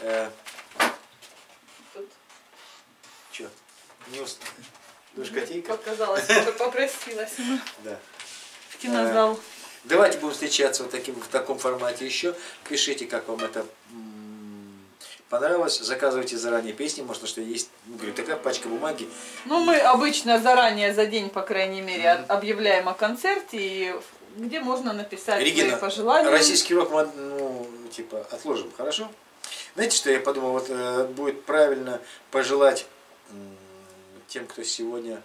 Тут что, не душкотейка? показалось, что попросилась Да. в кинозал. Давайте будем встречаться в таком формате еще. Пишите, как вам это понравилось. Заказывайте заранее песни. Может, что есть, ну, говорю, такая пачка бумаги. Ну, мы обычно заранее, за день, по крайней мере, объявляем о концерте, и где можно написать Регина, свои пожелания. российский рок мы, ну, типа, отложим, хорошо? Знаете, что я подумал? Вот будет правильно пожелать тем, кто сегодня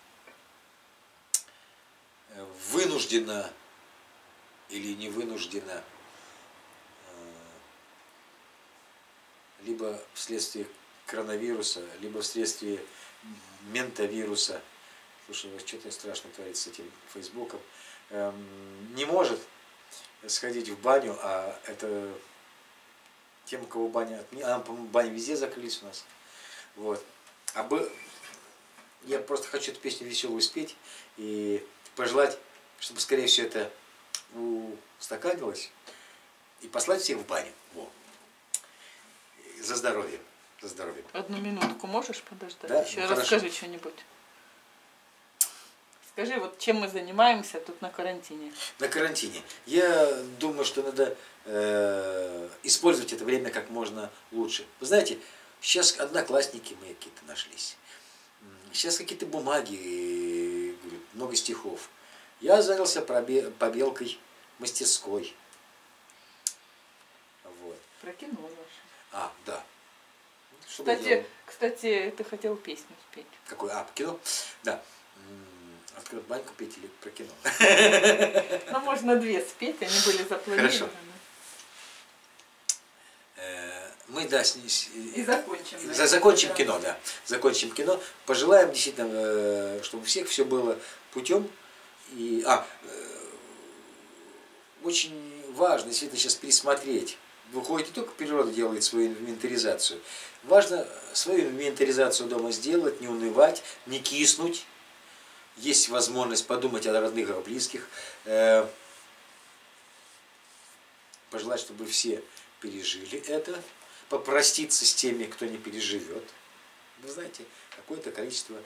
вынужденно или не вынужденно, либо вследствие коронавируса, либо вследствие ментавируса. Слушай, что-то страшно творится с этим фейсбуком. Не может сходить в баню, а это тем, у кого баня, по-моему, бани везде закрылись у нас. Вот. Я просто хочу эту песню веселую спеть и пожелать, чтобы скорее все это устаканилось и послать всех в баню. Во. За здоровье. За здоровье. Одну минутку можешь подождать? Да? Еще Ну, расскажи что-нибудь. Скажи, вот чем мы занимаемся тут на карантине? На карантине. Я думаю, что надо использовать это время как можно лучше. Вы знаете, сейчас одноклассники мои какие-то нашлись. Сейчас какие-то бумаги, много стихов. Я занялся побелкой мастерской. Вот. Про кино наше. А, да. Кстати, ты хотел песню спеть. Какой? А, по кино? Да. Открыть баньку петь или про кино? Ну, можно две спеть, они были запланированы. Хорошо. Мы, да, и закончим. Закончим кино, да. Закончим кино. Пожелаем действительно, чтобы у всех все было путем. Очень важно действительно сейчас пересмотреть. Выходит, не только природа делает свою инвентаризацию. Важно свою инвентаризацию дома сделать, не унывать, не киснуть. Есть возможность подумать о родных, о близких. Пожелать, чтобы все пережили это. Попроститься с теми, кто не переживет. Вы знаете, какое-то количество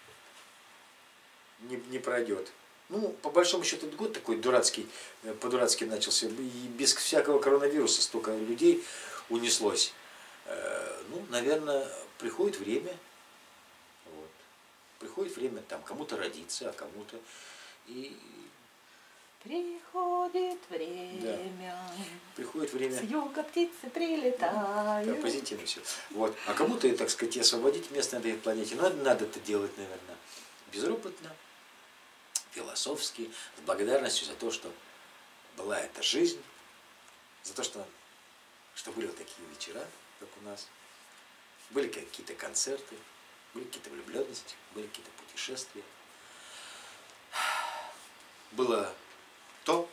не пройдет. Ну, по большому счету, этот год такой дурацкий, по-дурацки начался. И без всякого коронавируса столько людей унеслось. Ну, наверное, приходит время. Вот. Приходит время там кому-то родиться, а кому-то и... Приходит время. Да. Приходит время. С юга птицы прилетают. Да, позитивно все. Вот. А кому-то, так сказать, освободить место на этой планете. Но надо это делать, наверное, безропотно, философски, с благодарностью за то, что была эта жизнь, за то, что были вот такие вечера, как у нас. Были какие-то концерты, были какие-то влюбленности, были какие-то путешествия. Было то,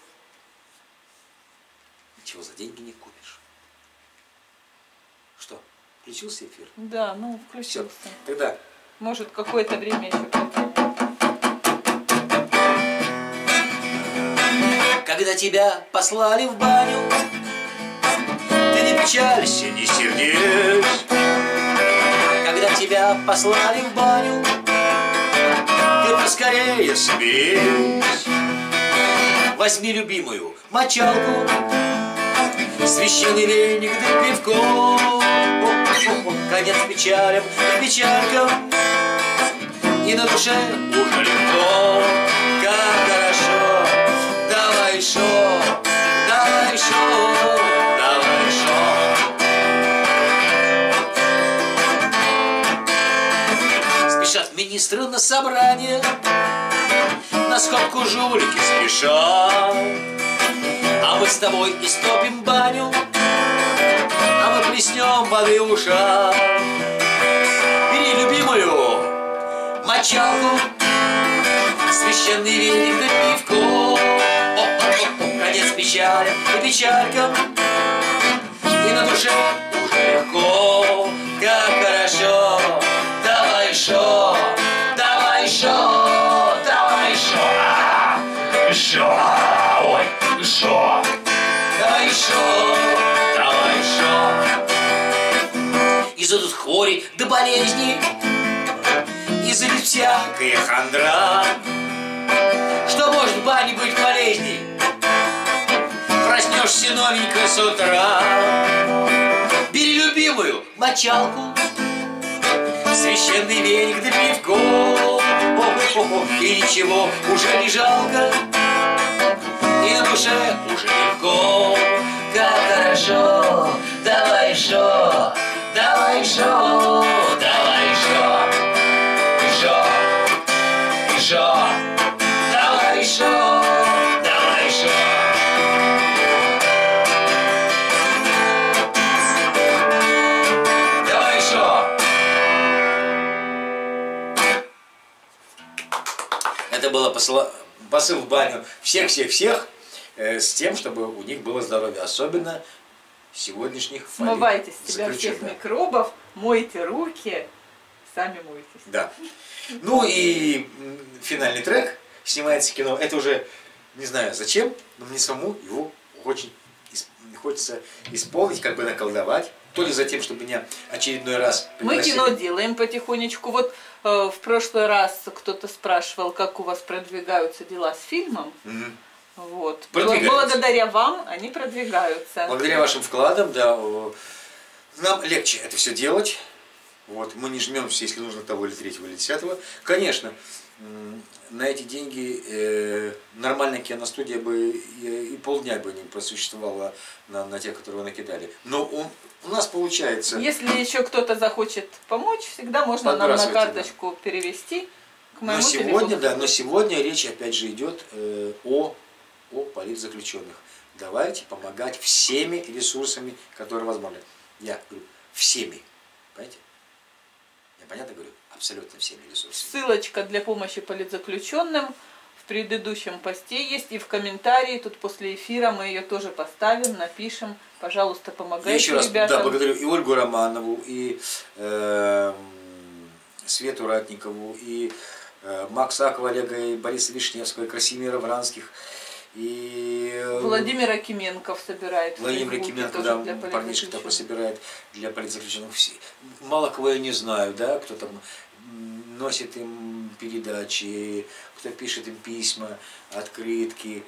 чего за деньги не купишь. Что, включился эфир? Да, ну включился. Все. Тогда. Может, какое-то время еще потом. Когда тебя послали в баню, ты не печалься, не сердись. Когда тебя послали в баню, ты поскорее соберись. Возьми любимую мочалку, священный веник да пивко. Конец печалям и печалькам, и на душе уже легко. Как хорошо, давай шо, давай шо, давай шо. Спешат министры на собрание, на сходку жулики спешат. А мы с тобой истопим баню, а мы плеснем воды в ушах. Бери любимую мочалку, священный веник да пивко. Конец печалям и печалькам, и на душе уже легко. Как хорошо, давай шо, давай шо, давай шо, шо, ой, шо, давай шо, давай шо. И задут хвори до болезни, и залит всякая хандра. Что может в бане быть полезней? Проснешься новенько с утра. Бери любимую мочалку, священный веник да пивко. И ничего уже не жалко, и на душе уже легко. Как хорошо, давай шо, давай шо, давай шо, шо, шо, давай шо, давай шо. Давай шо. Это было посыл в баню всех-всех-всех, с тем, чтобы у них было здоровье, особенно сегодняшних смывайте с себя всех микробов, мойте руки, сами мойтесь. Да. Ну и финальный трек снимается кино. Это уже не знаю зачем, но мне самому его очень хочется исполнить, как бы наколдовать. То ли за тем, чтобы меня очередной раз пригласили. Мы кино делаем потихонечку. Вот в прошлый раз кто-то спрашивал, как у вас продвигаются дела с фильмом. Вот. Благодаря вам они продвигаются. Благодаря вашим вкладам, да, нам легче это все делать. Вот. Мы не жмемся, если нужно того или третьего или десятого. Конечно, на эти деньги нормальная киностудия бы и полдня бы не просуществовала на те, которые вы накидали. Но у нас получается... Если еще кто-то захочет помочь, всегда можно нам на карточку перевести к моему телефону. Да, но сегодня речь опять же идет о политзаключенных. Давайте помогать всеми ресурсами, которые возможны. Я говорю, всеми. Понимаете? Я понятно говорю? Абсолютно всеми ресурсами. Ссылочка для помощи политзаключенным в предыдущем посте есть и в комментарии. Тут после эфира мы ее тоже поставим, напишем. Пожалуйста, помогайте, еще раз, ребятам. Да, благодарю и Ольгу Романову, и Свету Ратникову, и Макса Олега, и Бориса Вишневского, и Красимира Вранских, и Владимир Акименков собирает. Владимир Акименков, да, парнишка такой собирает для политзаключенных. Мало кого я не знаю, да, кто там носит им передачи, кто пишет им письма, открытки.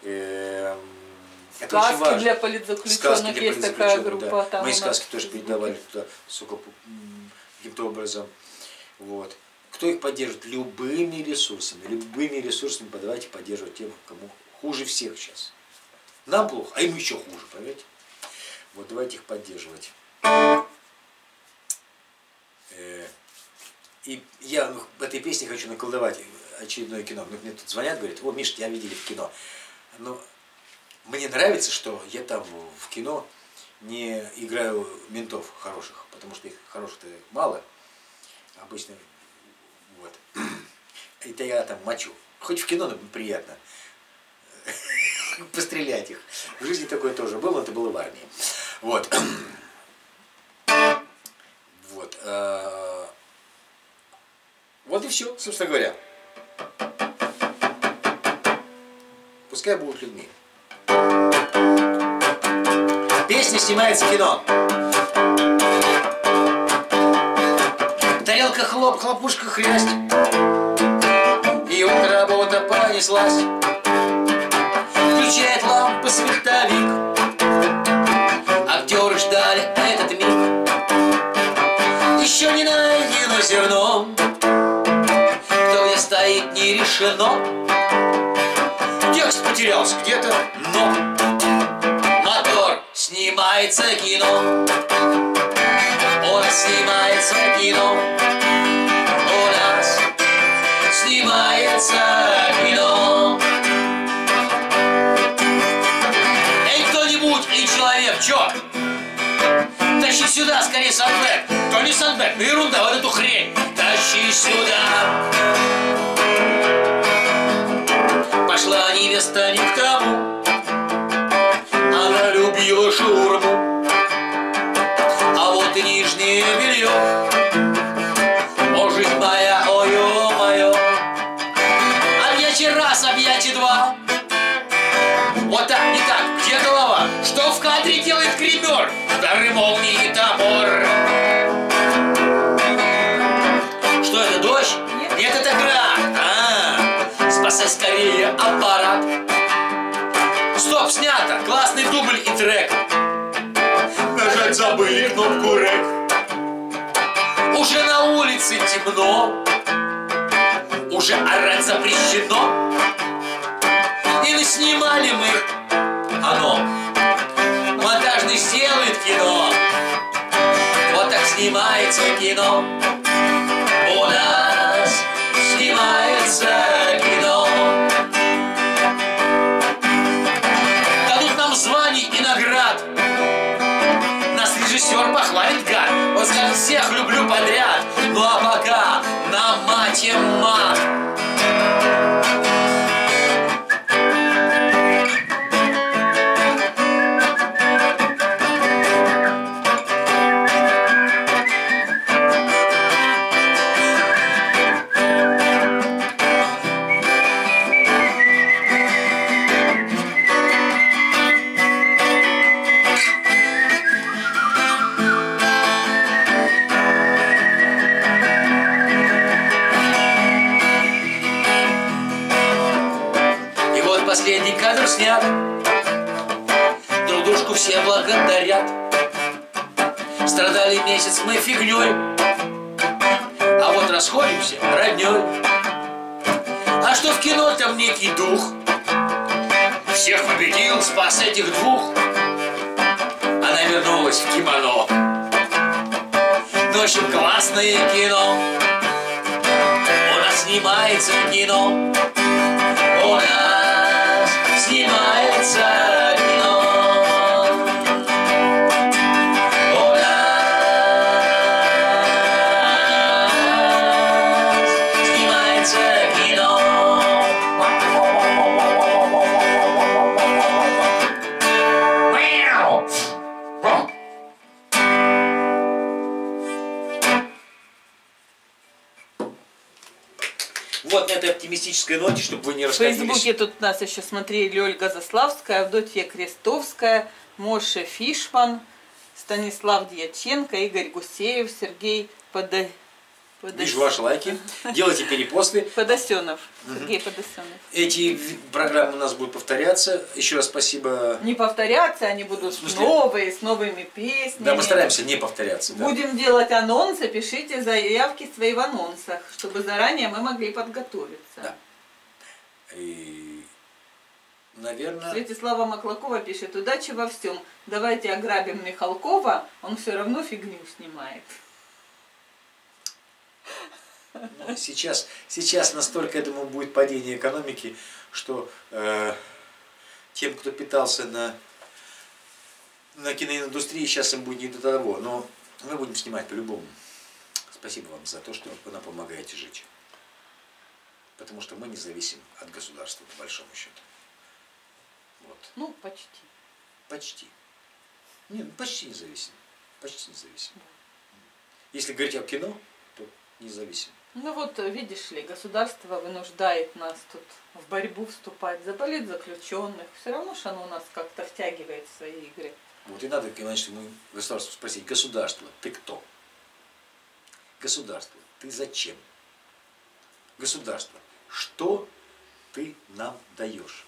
Это сказки очень важно. Для политзаключенных есть такая группа. Да. Там мои сказки тоже передавали туда, каким-то образом. Вот. Кто их поддерживает? Любыми ресурсами давайте поддерживать тем, кому хуже всех сейчас. Нам плохо, а им еще хуже, поверьте. Вот давайте их поддерживать. И я в этой песне хочу наколдовать очередное кино. Мне тут звонят, говорят, о, Миш, тебя видели в кино. Но мне нравится, что я там в кино не играю ментов хороших, потому что их хороших-то мало. Обычно вот. Это я там мочу. Хоть в кино, но приятно пострелять их. В жизни такое тоже было, но это было в армии. Вот. Вот. Вот и все, собственно говоря. Пускай будут людьми. Песня снимается в кино. Тарелка хлоп, хлопушка хрясть. И вот работа понеслась. Включает лампы световик. Актеры ждали этот миг. Еще не найдено зерно. Кто где стоит, не решено. Текст потерялся где-то, но мотор, снимается кино. У нас снимается кино. У нас снимается кино. Эй, кто-нибудь, эй, человек, чё? Тащи сюда, скорее, сандбэк. То не сандбэк, ну ерунда, вот эту хрень. Тащи сюда. Пошла невеста не к тому. Она любила шаурму. А вот и нижнее белье. О, жизнь моя, ой-ё-моё. Объятие раз, объятие два. Вот так, не так, где голова? Что в кадре делает гример? Дары молнии и топор. Что это, дождь? Нет, это град. Спасай скорее аппарат. Стоп, снято, классный дубль и трек. Нажать забыли кнопку рэк. Уже на улице темно. Уже орать запрещено. И наснимали мы оно. Монтажный сделает кино. Вот так снимается кино. У нас снимается кино. Дадут нам званий и наград. Нас режиссер похвалит, гад. Он скажет, всех люблю подряд. Ну а пока на мате мат. последний кадр снят. Друг дружку все благодарят. Страдали месяц мы фигней, а вот расходимся родней. А что в кино там некий дух всех победил, спас этих двух. Она вернулась в кимоно. В общем, классное кино. У нас снимается кино. У нас снимается кино. У нас снимается кино. Вот на этой оптимистической ноте, чтобы вы не В расходились. Фейсбуке тут нас еще смотрели Ольга Заславская, Авдотья Крестовская, Моше Фишман, Станислав Дьяченко, Игорь Гусеев, Сергей Вижу ваши лайки. Делайте перепосты. Подосенов. Сергей Подосенов. Эти программы у нас будут повторяться. Еще раз спасибо. Не повторяться, они будут новые, с новыми песнями. Да, мы стараемся не повторяться. Да. Будем делать анонсы, пишите заявки свои в анонсах, чтобы заранее мы могли подготовиться. Да. И, наверное... Святослава Маклакова пишет: удачи во всем. Давайте ограбим Михалкова, он все равно фигню снимает. Сейчас настолько, я думаю, будет падение экономики, что тем, кто питался на киноиндустрии, сейчас им будет не до того. Но мы будем снимать по-любому. Спасибо вам за то, что вы нам помогаете жить. Потому что мы не зависим от государства, по большому счету. Вот. Ну, почти. Почти. Нет, почти не зависим. Почти не зависим. Если говорить о кино, то не зависим. Ну вот, видишь ли, государство вынуждает нас тут в борьбу вступать за политзаключенных. Все равно же оно нас как-то втягивает в свои игры. Вот и надо, конечно, ему государству спросить: государство, ты кто? Государство, ты зачем? Государство, что ты нам даешь?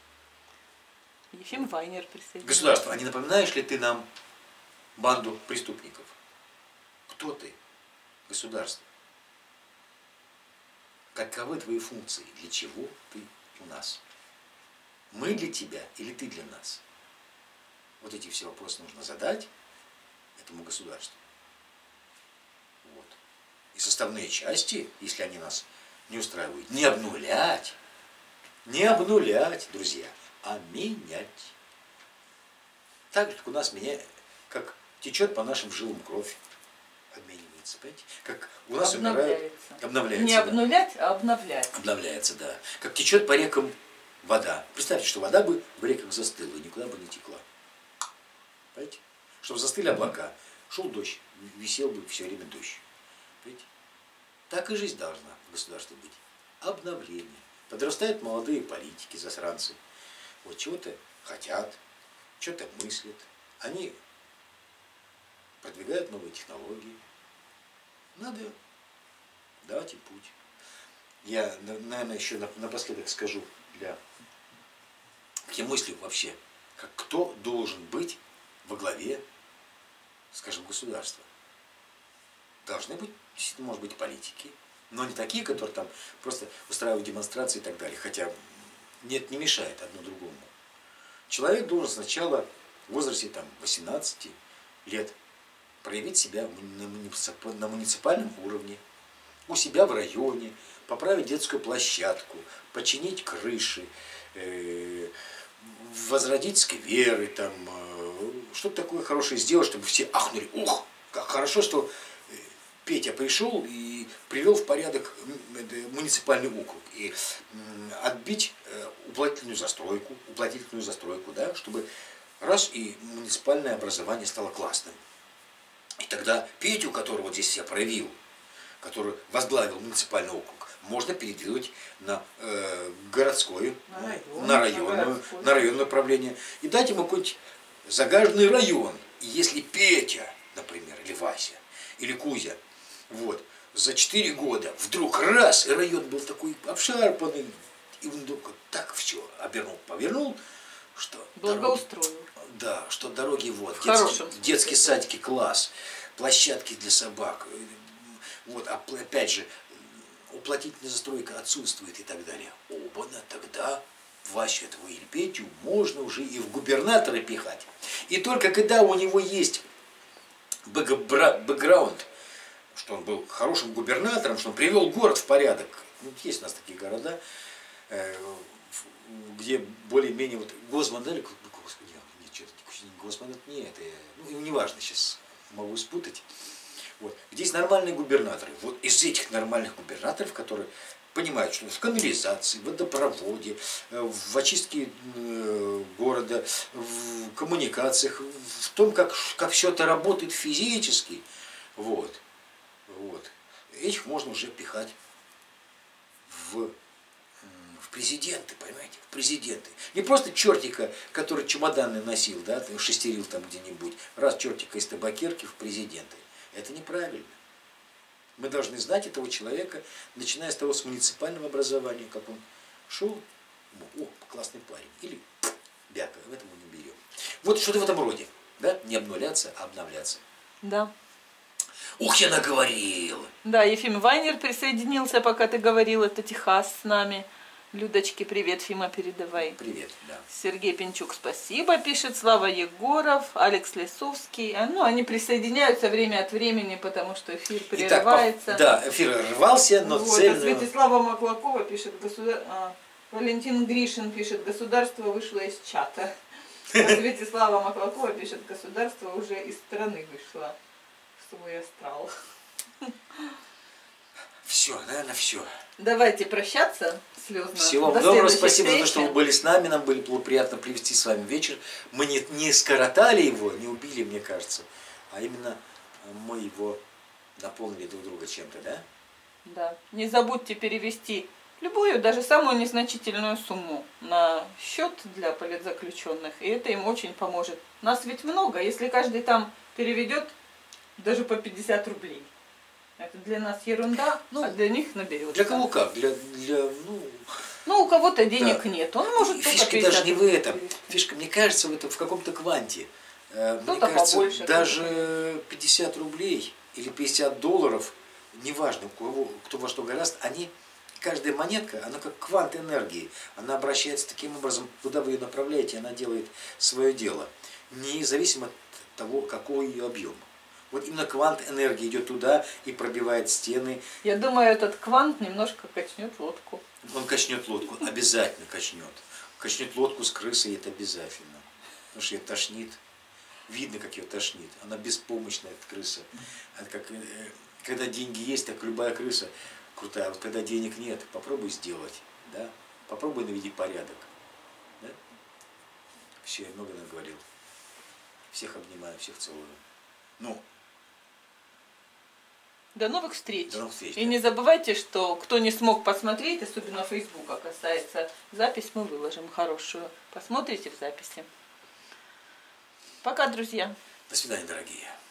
Ефим Вайнер присоединился. Государство, а не напоминаешь ли ты нам банду преступников? Кто ты? Государство. Каковы твои функции? Для чего ты у нас? Мы для тебя или ты для нас? Вот эти все вопросы нужно задать этому государству. Вот. И составные части, если они нас не устраивают, не обнулять, друзья, а менять. Так же, как у нас как течет по нашим жилам кровь, обменивается, понимаете? Как у нас обновляется. Не обнулять, а обновлять. Обновляется, да. Как течет по рекам вода. Представьте, что вода бы в реках застыла и никуда бы не текла. Понимаете? Чтобы застыли облака, шел дождь, висел бы все время дождь. Понимаете? Так и жизнь должна в государстве быть. Обновление. Подрастают молодые политики, засранцы. Вот чего-то хотят, что-то мыслят. Они продвигают новые технологии. Надо давать им путь. Я, наверное, еще напоследок скажу для мысли вообще, как кто должен быть во главе, скажем, государства. Должны быть, действительно, может быть, политики, но не такие, которые там просто устраивают демонстрации и так далее. Хотя нет, не мешает одно другому. Человек должен сначала в возрасте там, 18 лет проявить себя на муниципальном уровне, у себя в районе, поправить детскую площадку, починить крыши, возродить скверы, там, что-то такое хорошее сделать, чтобы все ахнули: ух, как хорошо, что Петя пришел и привел в порядок муниципальный округ. И отбить уплотнительную застройку, да, чтобы раз и муниципальное образование стало классным. И тогда Петю, который вот здесь себя проявил, который возглавил муниципальный округ, можно передвинуть на городское, на районное управление и дать ему какой-нибудь загаженный район. И если Петя, например, или Вася, или Кузя, вот, за 4 года вдруг раз, и район был такой обшарпанный, И он вдруг так все повернул, что благоустроил. Да, что дороги вот, детские садики класс, площадки для собак. Вот, опять же, уплотнительная застройка отсутствует и так далее. Оба-на, тогда Васю этого Ильпетю можно уже и в губернаторы пихать. И только когда у него есть бэкграунд, что он был хорошим губернатором, что он привел город в порядок. Ну, есть у нас такие города, где более-менее вот Госман, да, господи, нет, что-то Госман, это не это, ну, неважно, сейчас могу спутать. Вот. Где есть нормальные губернаторы. Вот из этих нормальных губернаторов, которые понимают, что в канализации, в водопроводе, в очистке города, в коммуникациях, в том, как все это работает физически, вот. Этих можно уже пихать в президенты, понимаете, в президенты. Не просто чертика, который чемоданы носил, да, шестерил там где-нибудь, раз чертика из табакерки в президенты. Это неправильно. Мы должны знать этого человека, начиная с того, с муниципального образования, как он шел, о, классный парень, или бяка, в этом мы не берем. Вот что-то в этом роде, да, не обнуляться, а обновляться. Да. Ух, я наговорил! Да, Ефим Вайнер присоединился, пока ты говорил, это Техас с нами. Людочке привет, Фима, передавай. Привет, да. Сергей Пинчук, спасибо, пишет. Слава Егоров, Алекс Лесовский. Ну, они присоединяются время от времени, потому что эфир прерывается. Итак, да, эфир рвался, но вот, цельно... Святослава Маклакова пишет, Валентин Гришин пишет, государство вышло из чата. Святослава Маклакова пишет, государство уже из страны вышло в свой астрал. Все, наверное, все. Давайте прощаться слезно. Всего вам доброго, спасибо за то, что вы были с нами. Нам было приятно провести с вами вечер. Мы не скоротали его, не убили, мне кажется, а именно мы его наполнили друг друга чем-то, да? Да. Не забудьте перевести любую, даже самую незначительную сумму на счет для политзаключенных, и это им очень поможет. Нас ведь много, если каждый там переведет даже по 50 рублей. Это для нас ерунда, а для них наберется. Для кого как? Ну, у кого-то денег нет, он может фишка даже не в этом. Фишка, мне кажется, в каком-то кванте. Мне кажется, побольше, даже 50 рублей или 50 долларов, неважно, кто во что гораст, каждая монетка, она как квант энергии. Она обращается таким образом, куда вы ее направляете, она делает свое дело. Независимо от того, какой ее объем. Вот именно квант энергии идет туда и пробивает стены. Я думаю, этот квант немножко качнет лодку. Он качнет лодку, обязательно качнет. Качнет лодку с крысой, это обязательно. Потому что ее тошнит. Видно, как ее тошнит. Она беспомощная, эта крыса. Когда деньги есть, так любая крыса крутая. А вот когда денег нет, попробуй сделать. Да? Попробуй наведи порядок. Да? Все, я много наговорил. Всех обнимаю, всех целую. До новых встреч. До новых встреч. И не забывайте, что кто не смог посмотреть, особенно Фейсбука касается, запись мы выложим хорошую. Посмотрите в записи. Пока, друзья. До свидания, дорогие.